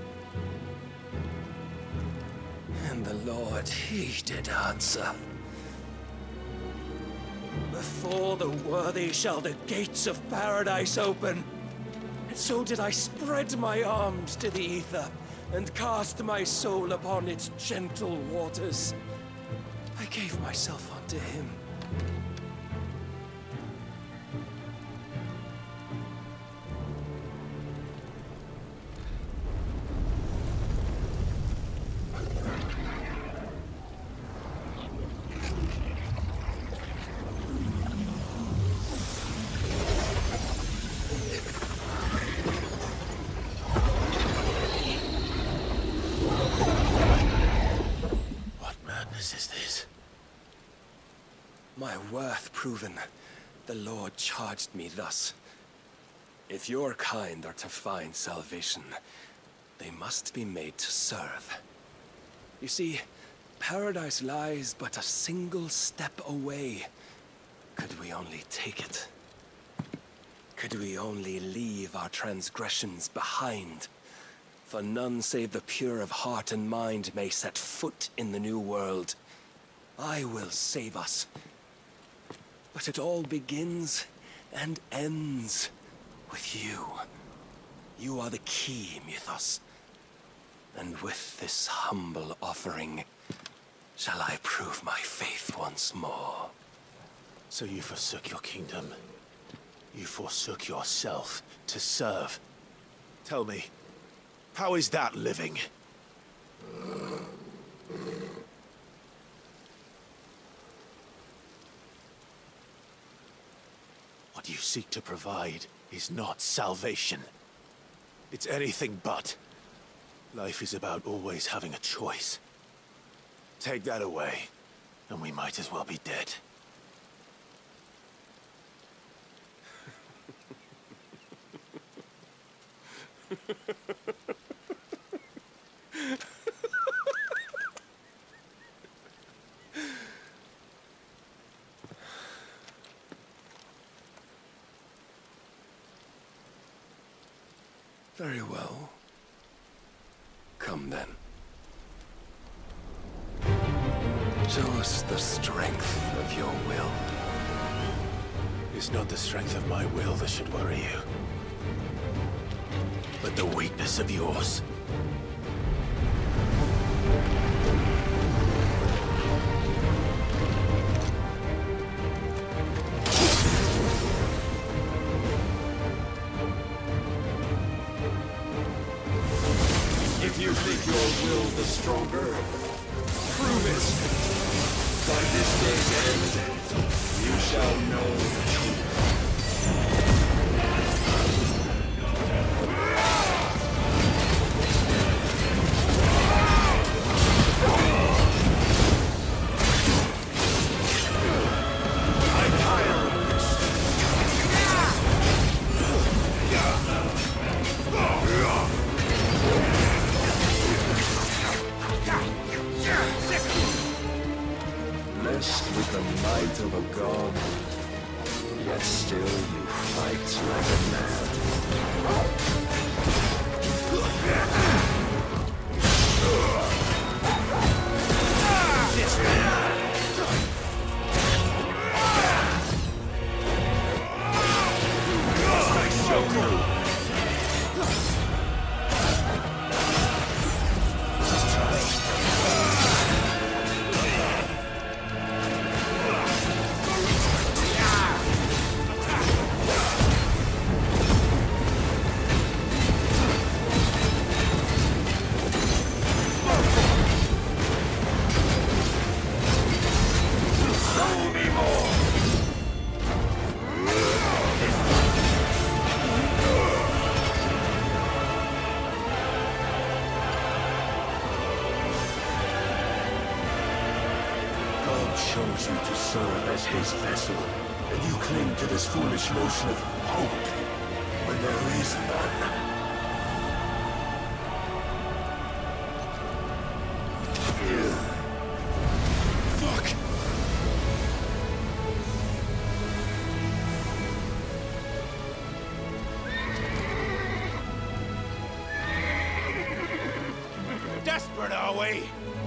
And the Lord, he did answer. Before the worthy shall the gates of paradise open. And so did I spread my arms to the ether, and cast my soul upon its gentle waters. I gave myself unto him. My worth proven, the Lord charged me thus. If your kind are to find salvation, they must be made to serve. You see, paradise lies but a single step away. Could we only take it? Could we only leave our transgressions behind? For none save the pure of heart and mind may set foot in the new world. I will save us. But it all begins and ends with you. You are the key, Mythos. And with this humble offering, shall I prove my faith once more. So you forsook your kingdom. You forsook yourself to serve. Tell me, how is that living? What you seek to provide is not salvation. It's anything but. Life is about always having a choice. Take that away, and we might as well be dead. Very well. Come then. Show us the strength of your will. It's not the strength of my will that should worry you, but the weakness of yours. If you think your will the stronger, prove it. By this day's end, you shall know the truth. Blessed with the might of a god, yet still you fight like a man. Chose you to serve as his vessel, and you cling to this foolish notion of hope when there is none. desperate, are we?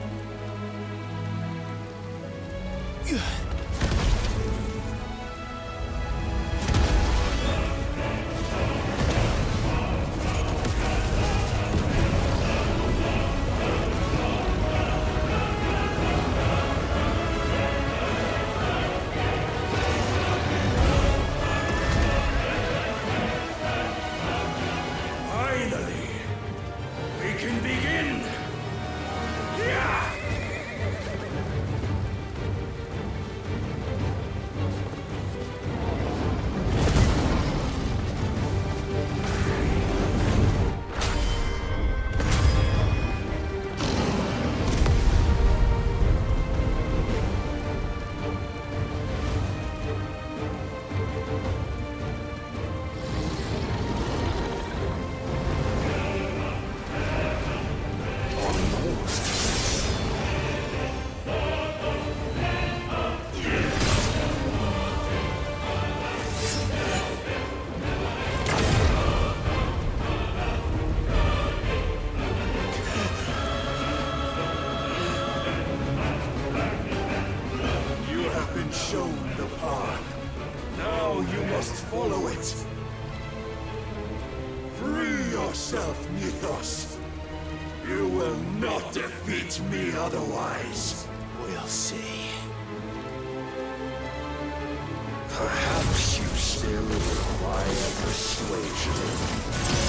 Me otherwise. We'll see. Perhaps you still require persuasion.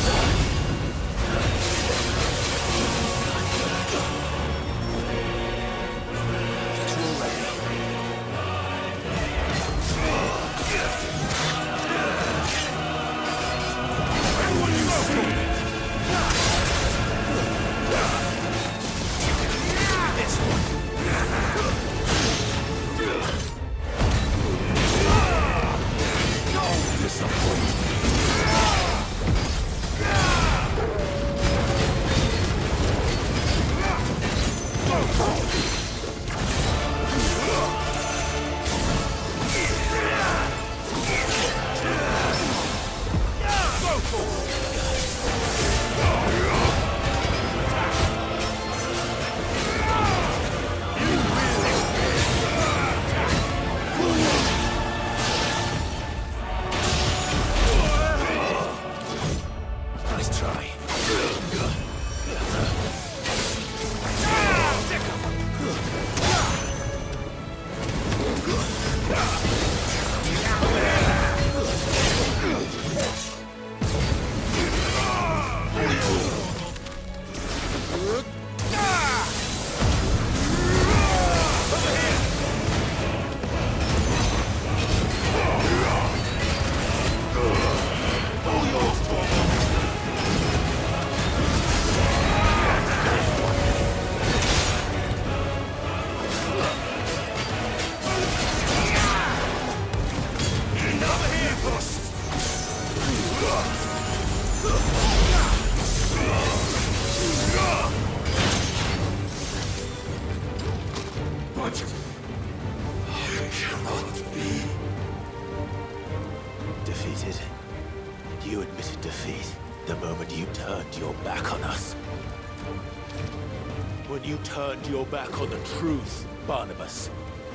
Your back on the truth, Barnabas.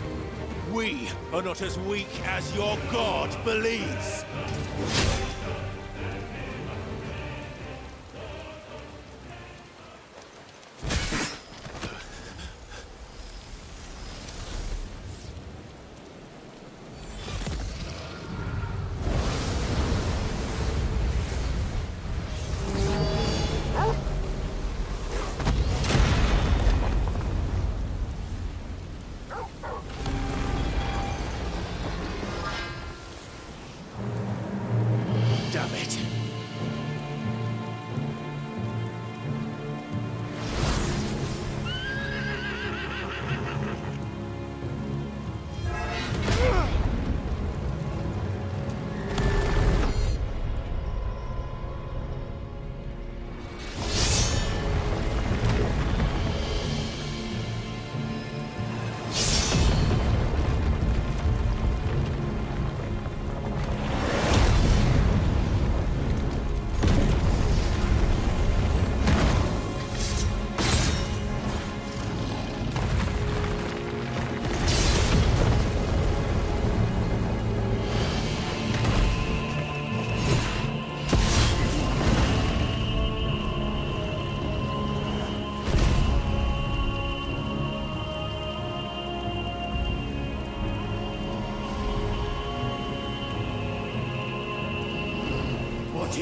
We are not as weak as your god believes.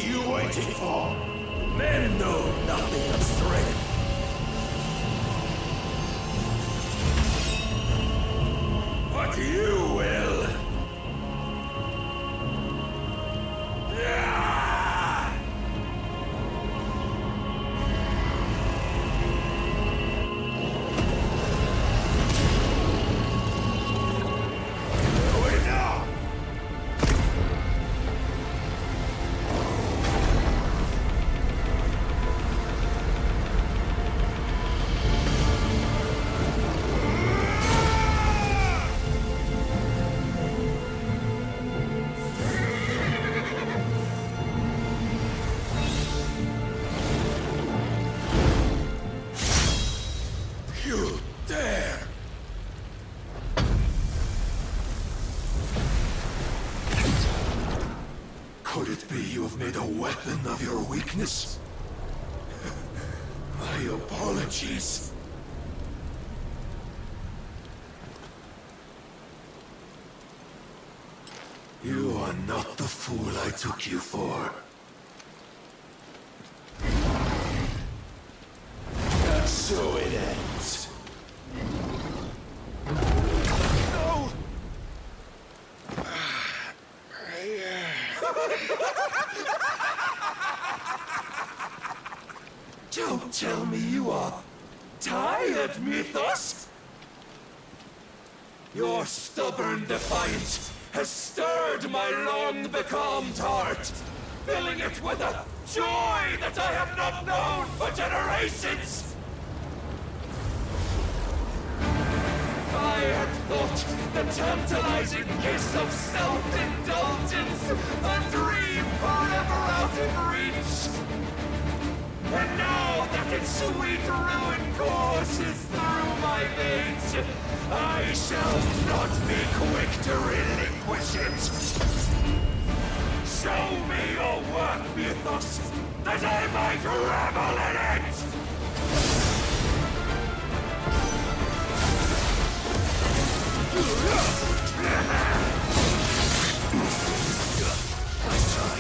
are you waiting for? Men know nothing of strength. But you will. Could it be you have made a weapon of your weakness? My apologies. You are not the fool I took you for. And so it ends. No! Don't tell me you are tired, Mythos! Your stubborn defiance has stirred my long-becalmed heart, filling it with a joy that I have not known for generations! I had thought the tantalizing kiss of self-indulgence a dream forever out of reach. And now that its sweet ruin courses through my veins, I shall not be quick to relinquish it. Show me your work, Mythos, that I might revel in it! Nice try.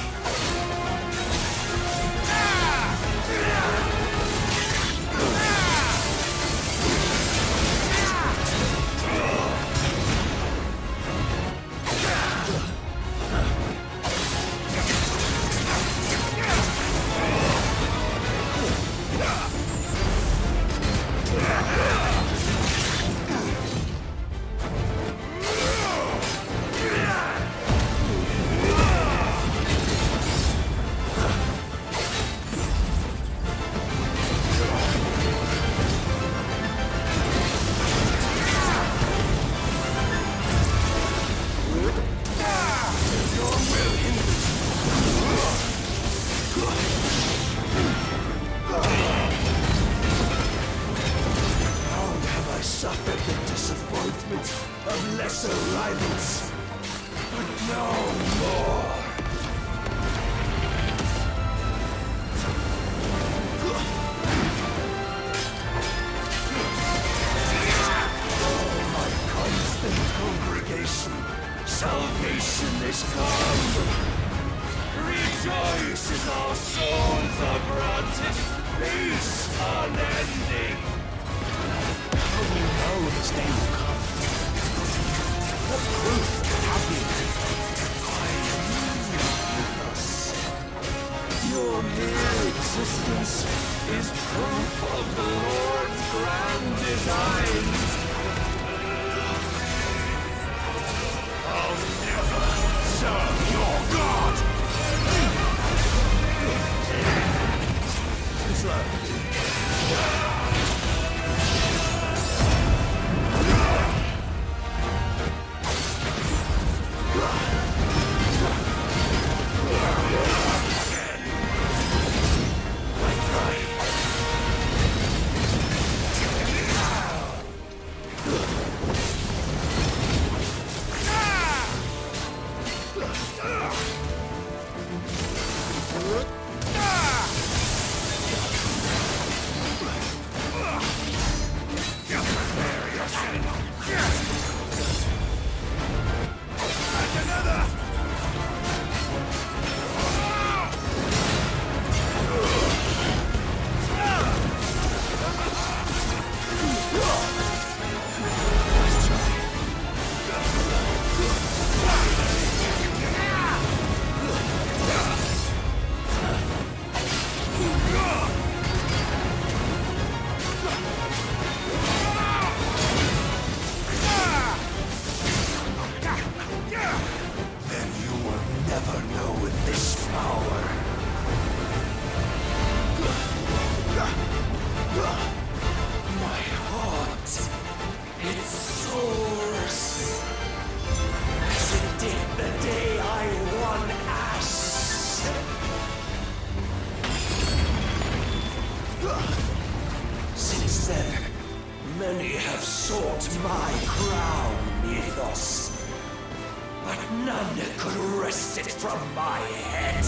Many have sought my crown, Mythos, but none could wrest it from my head.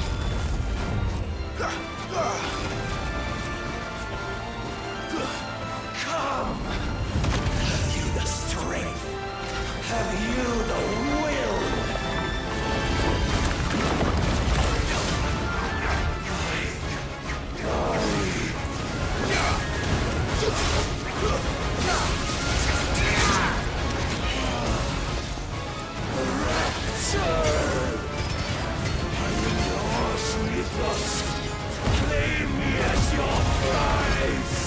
Come! Have you the strength? Have you the will? Claim me as your prize!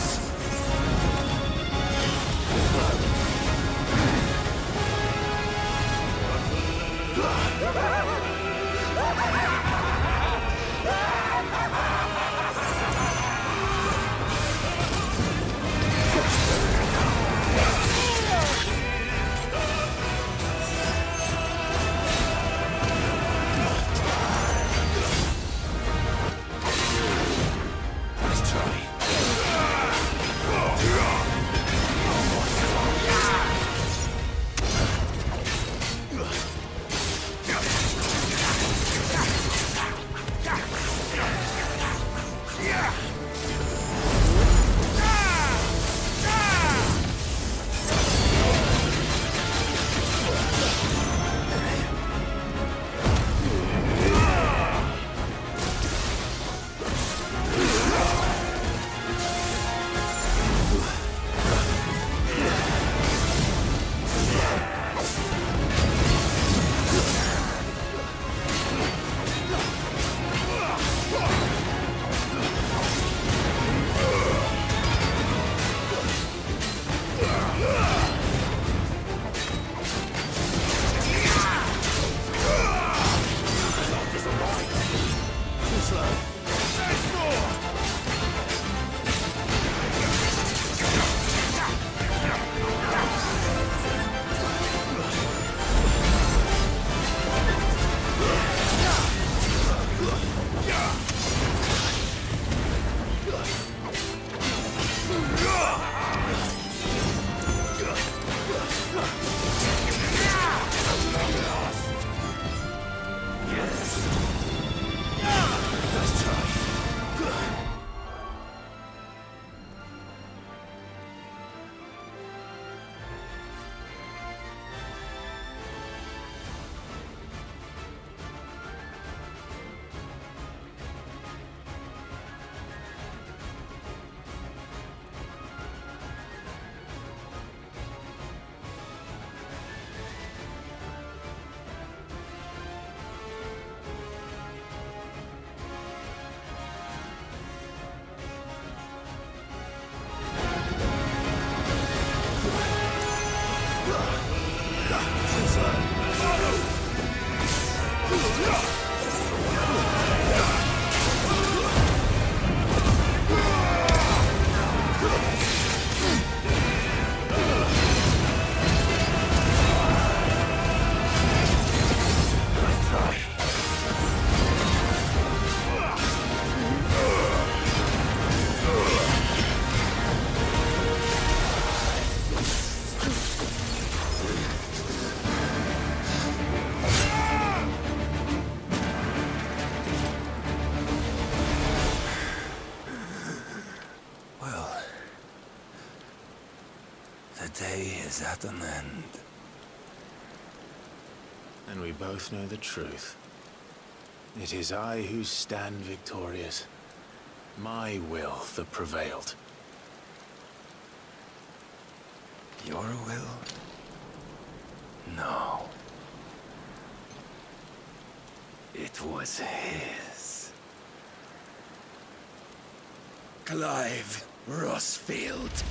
Is at an end. And we both know the truth. It is I who stand victorious. My will that prevailed. Your will? No. It was his. Clive Rossfield.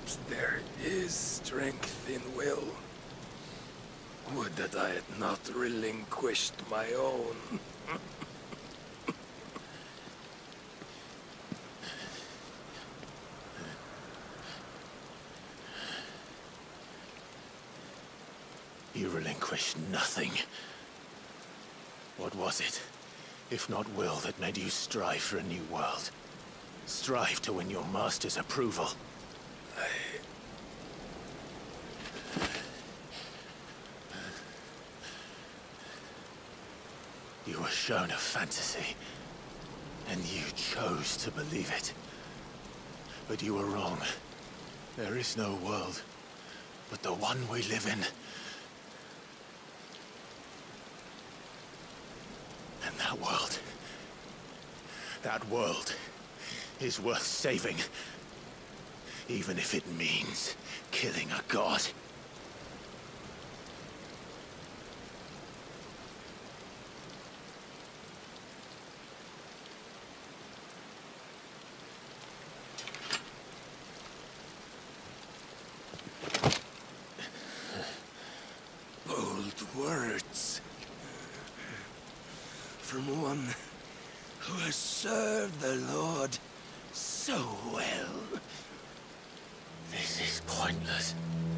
There is strength in will. Would that I had not relinquished my own. You relinquished nothing. What was it, if not will, that made you strive for a new world? Strive to win your master's approval? I... You were shown a fantasy, and you chose to believe it. But you were wrong. There is no world, but the one we live in. And that world, that world is worth saving, even if it means killing a god. Bold words. From one who has served the Lord so well. This is pointless.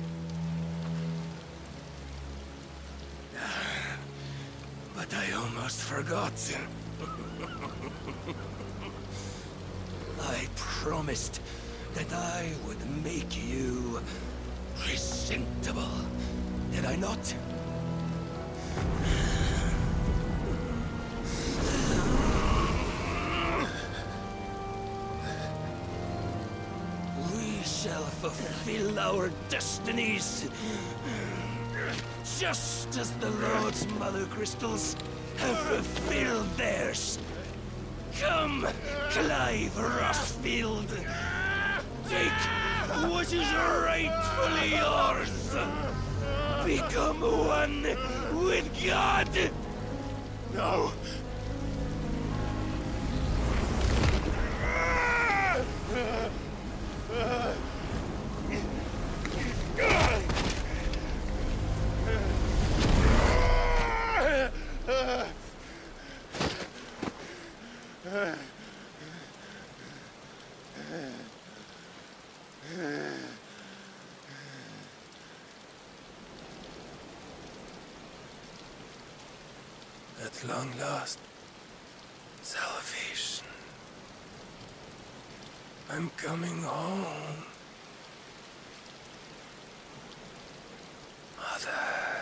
But I almost forgot. I promised that I would make you presentable. Did I not? We shall fulfill our destinies, just as the Lord's Mother Crystals have fulfilled theirs. Come, Clive Rossfield. Take what is rightfully yours. Become one with God. No. At long last, salvation. I'm coming home. Mother.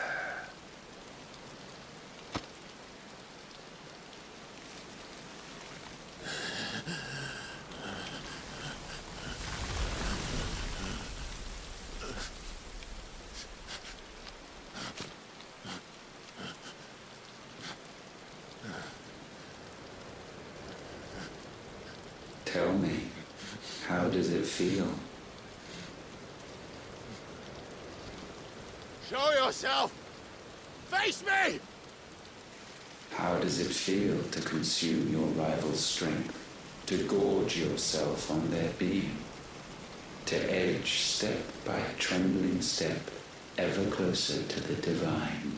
Tell me, how does it feel? Show yourself! Face me! How does it feel to consume your rival's strength, to gorge yourself on their being, to edge step by trembling step ever closer to the divine?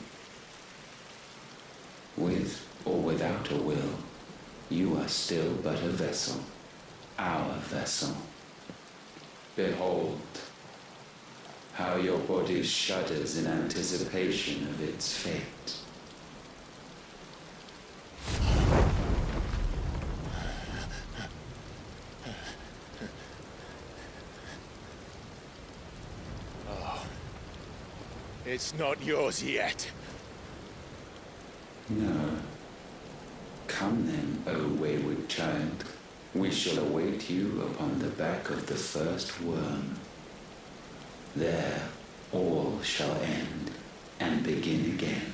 With or without a will, you are still but a vessel, our vessel. Behold, how your body shudders in anticipation of its fate. Oh, it's not yours yet. No. Come then, O wayward child. We shall await you upon the back of the first worm. There, all shall end and begin again.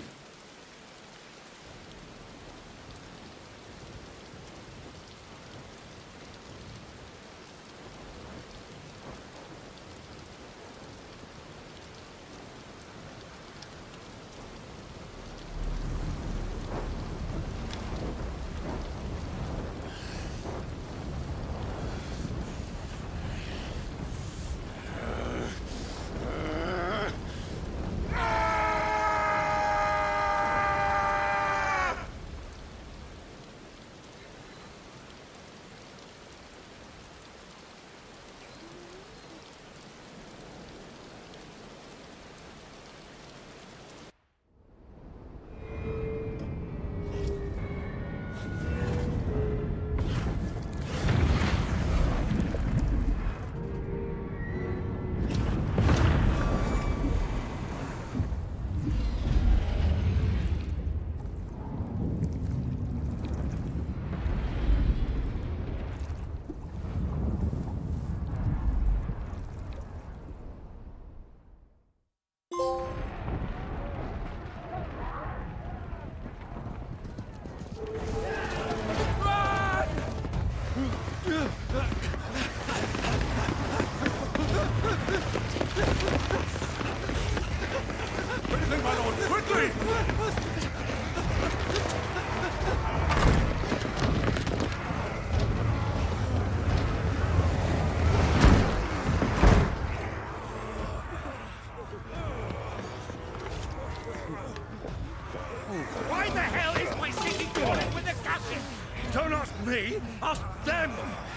Why the hell is my city crawling with the Gashes? Don't ask me, ask them!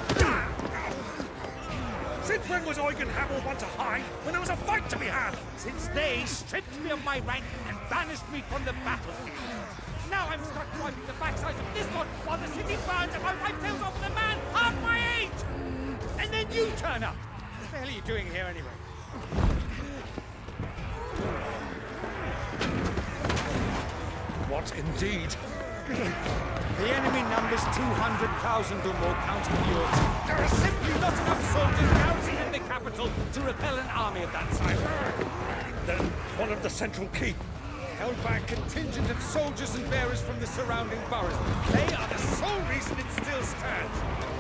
Since when was Eugen Hamel one to hide when there was a fight to be had? Since they stripped me of my rank and banished me from the battlefield. Now I'm stuck wiping the backsides of this one while the city burns and my wife tails off with a man half my age! And then you turn up! What the hell are you doing here anyway? What indeed? The enemy numbers two hundred thousand or more counting yours. There are simply not enough soldiers garrisoned in the capital to repel an army of that size. Then one of the central keep, held by a contingent of soldiers and bearers from the surrounding boroughs. They are the sole reason it still stands.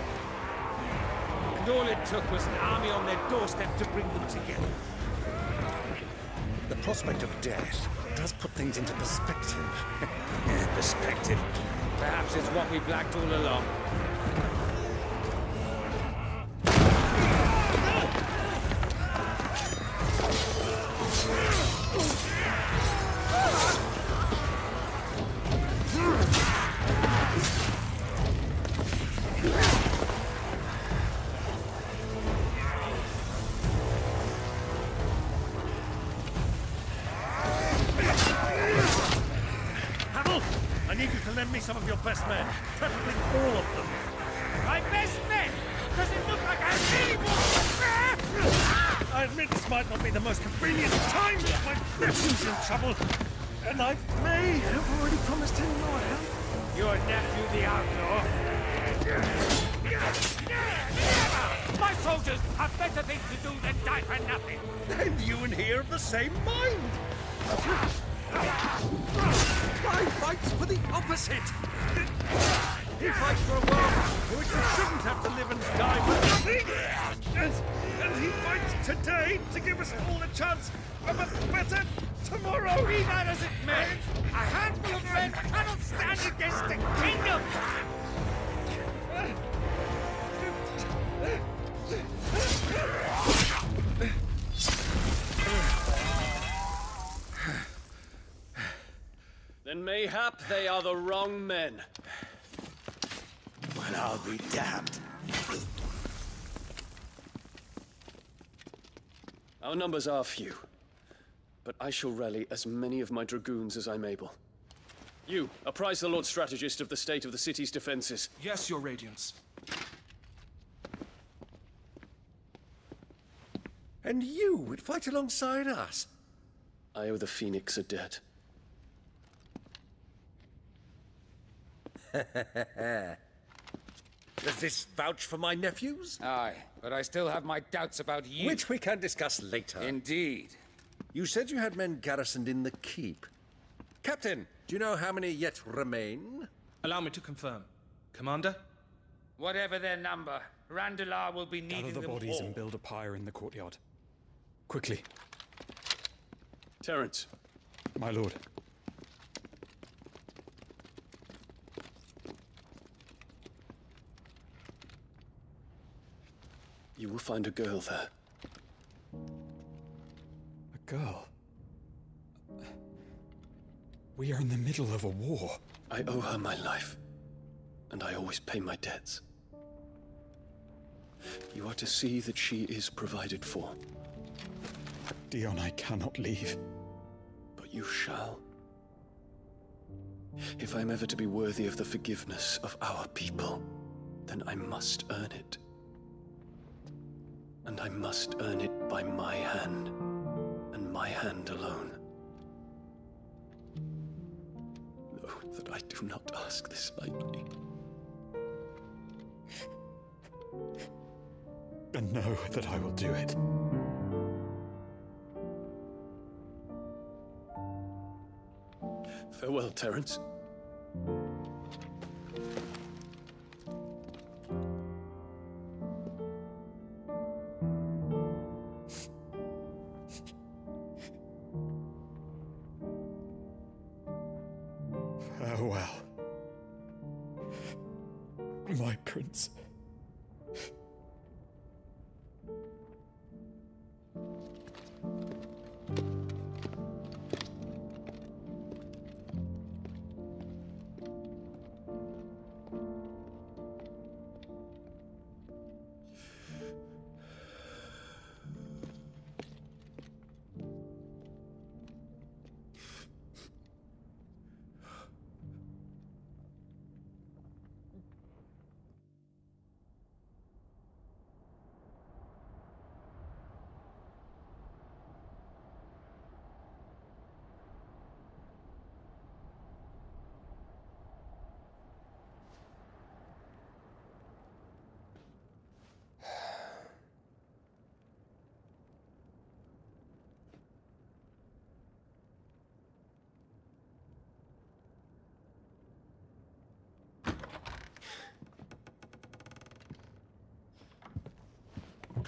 And all it took was an army on their doorstep to bring them together. The prospect of death does put things into perspective. Perspective. Perhaps it's what we've lacked all along. Some of your best men, preferably all of them. My best men? Does it look like I really want... I admit this might not be the most convenient time, but my nephew's in trouble, and I may have already promised him more help. Your nephew, the outlaw? Never! My soldiers have better things to do than die for nothing. And you and he are of the same mind. I fight for the opposite! He fights for a world in which we shouldn't have to live and die for nothing! And, and he fights today to give us all a chance of a better tomorrow! Be that as it may, a handful of men cannot stand against the kingdom! Then mayhap they are the wrong men. Well, I'll be damned. Our numbers are few, but I shall rally as many of my dragoons as I'm able. You, apprise the Lord Strategist of the state of the city's defenses. Yes, Your Radiance. And you would fight alongside us? I owe the Phoenix a debt. Does this vouch for my nephews? Aye, but I still have my doubts about you. Which we can discuss later. Indeed. You said you had men garrisoned in the keep. Captain, do you know how many yet remain? Allow me to confirm. Commander? Whatever their number, Randalar will be needing Gather the them bodies all. and build a pyre in the courtyard. Quickly. Terence. My lord. You will find a girl there. A girl? We are in the middle of a war. I owe her my life, and I always pay my debts. You are to see that she is provided for. Dion, I cannot leave. But you shall. If I am ever to be worthy of the forgiveness of our people, then I must earn it. And I must earn it by my hand, and my hand alone. Know that I do not ask this lightly. And know that I will do it. Farewell, Terence. Farewell, my prince.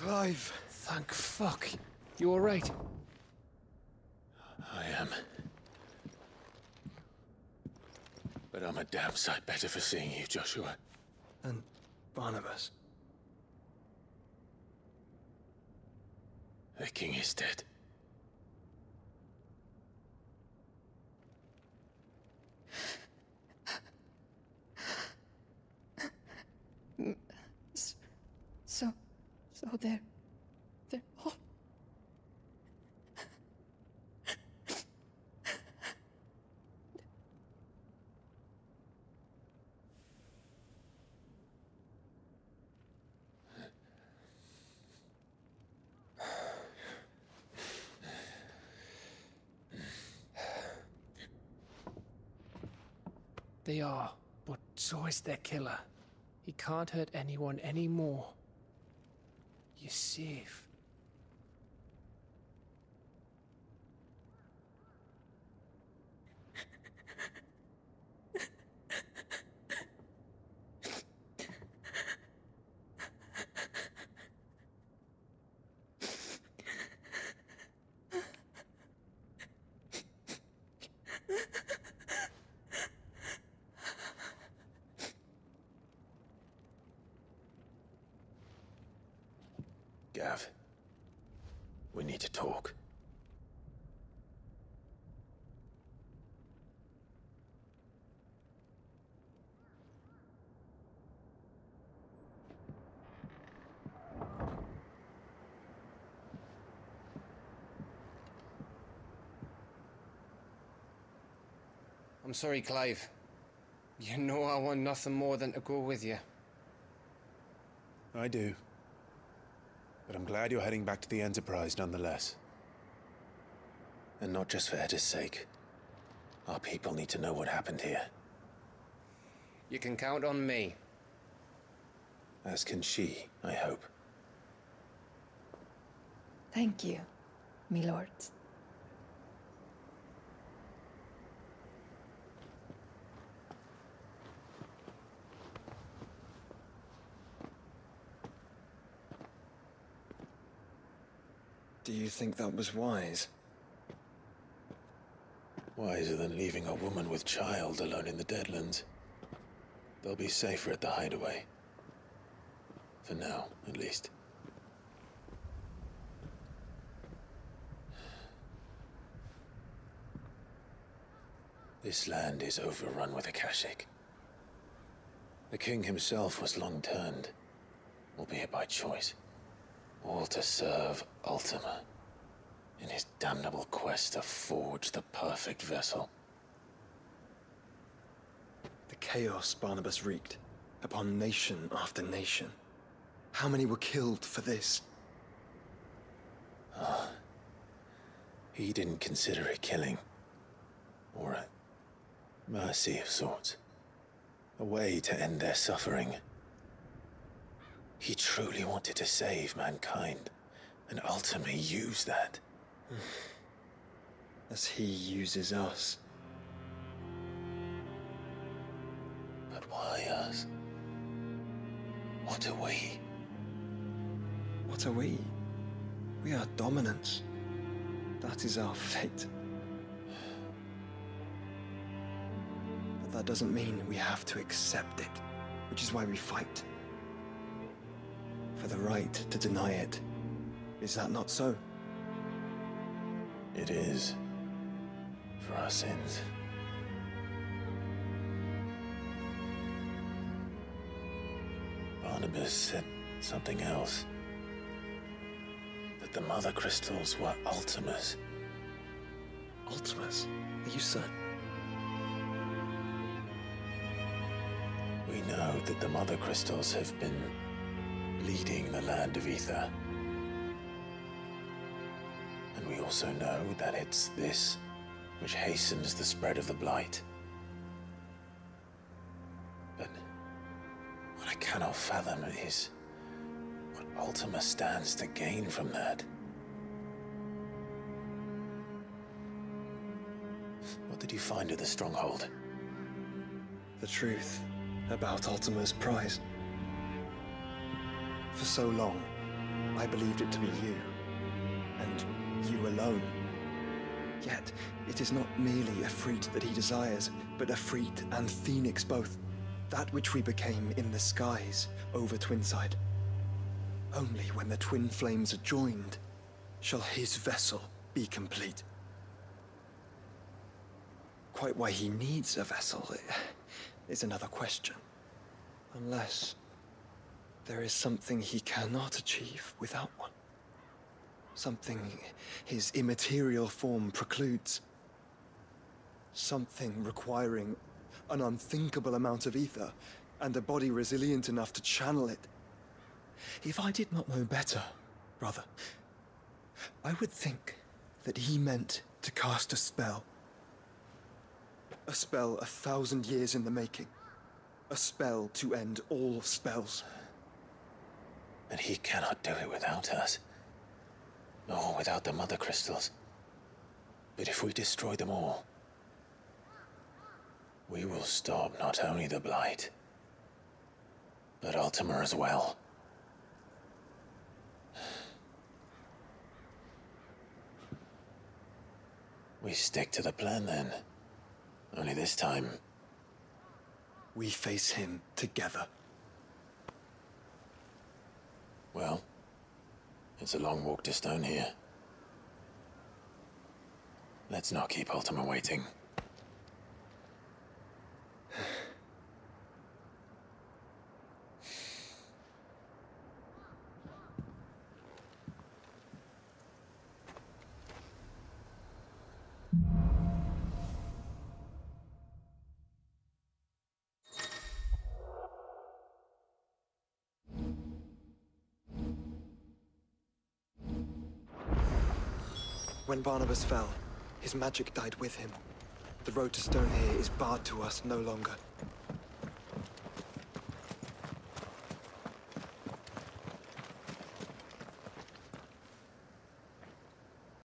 Clive! Thank fuck. You alright? I am. But I'm a damn sight better for seeing you, Joshua. And Barnabas. The king is dead. So, so they're, they're all... They are, but so is their killer. He can't hurt anyone anymore. You're safe. Gav, we need to talk. I'm sorry, Clive. You know I want nothing more than to go with you. I do. But I'm glad you're heading back to the Enterprise nonetheless. And not just for Edda's sake. Our people need to know what happened here. You can count on me. As can she, I hope. Thank you, my lords. Do you think that was wise? Wiser than leaving a woman with child alone in the Deadlands. They'll be safer at the hideaway. For now, at least. This land is overrun with Akashic. The king himself was long turned, albeit by choice. All to serve Ultima, in his damnable quest to forge the perfect vessel. The chaos Barnabas wreaked upon nation after nation. How many were killed for this? Ah. He didn't consider it killing. Or a mercy of sorts. A way to end their suffering. He truly wanted to save mankind, and ultimately used that. As he uses us. But why us? What are we? What are we? We are dominance. That is our fate. But that doesn't mean we have to accept it, which is why we fight. For the right to deny it. Is that not so? It is. For our sins. Barnabas said something else. That the Mother Crystals were Ultimas. Ultimas? Are you certain? We know that the Mother Crystals have been leading the land of Ether. And we also know that it's this which hastens the spread of the Blight. But what I cannot fathom is what Ultima stands to gain from that. What did you find at the Stronghold? The truth about Ultima's prize. For so long, I believed it to be you, and you alone. Yet, it is not merely Efreet that he desires, but Efreet and Phoenix both. That which we became in the skies over Twinside. Only when the twin flames are joined shall his vessel be complete. Quite why he needs a vessel is another question. Unless there is something he cannot achieve without one. Something his immaterial form precludes. Something requiring an unthinkable amount of ether, and a body resilient enough to channel it. If I did not know better, brother, I would think that he meant to cast a spell. A spell a thousand years in the making. A spell to end all spells. And he cannot do it without us. Nor without the Mother Crystals. But if we destroy them all, we will stop not only the Blight, but Ultima as well. We stick to the plan then. Only this time, we face him together. Well, it's a long walk to Stone here. Let's not keep Ultima waiting. When Barnabas fell, his magic died with him. The road to Stonehere is barred to us no longer.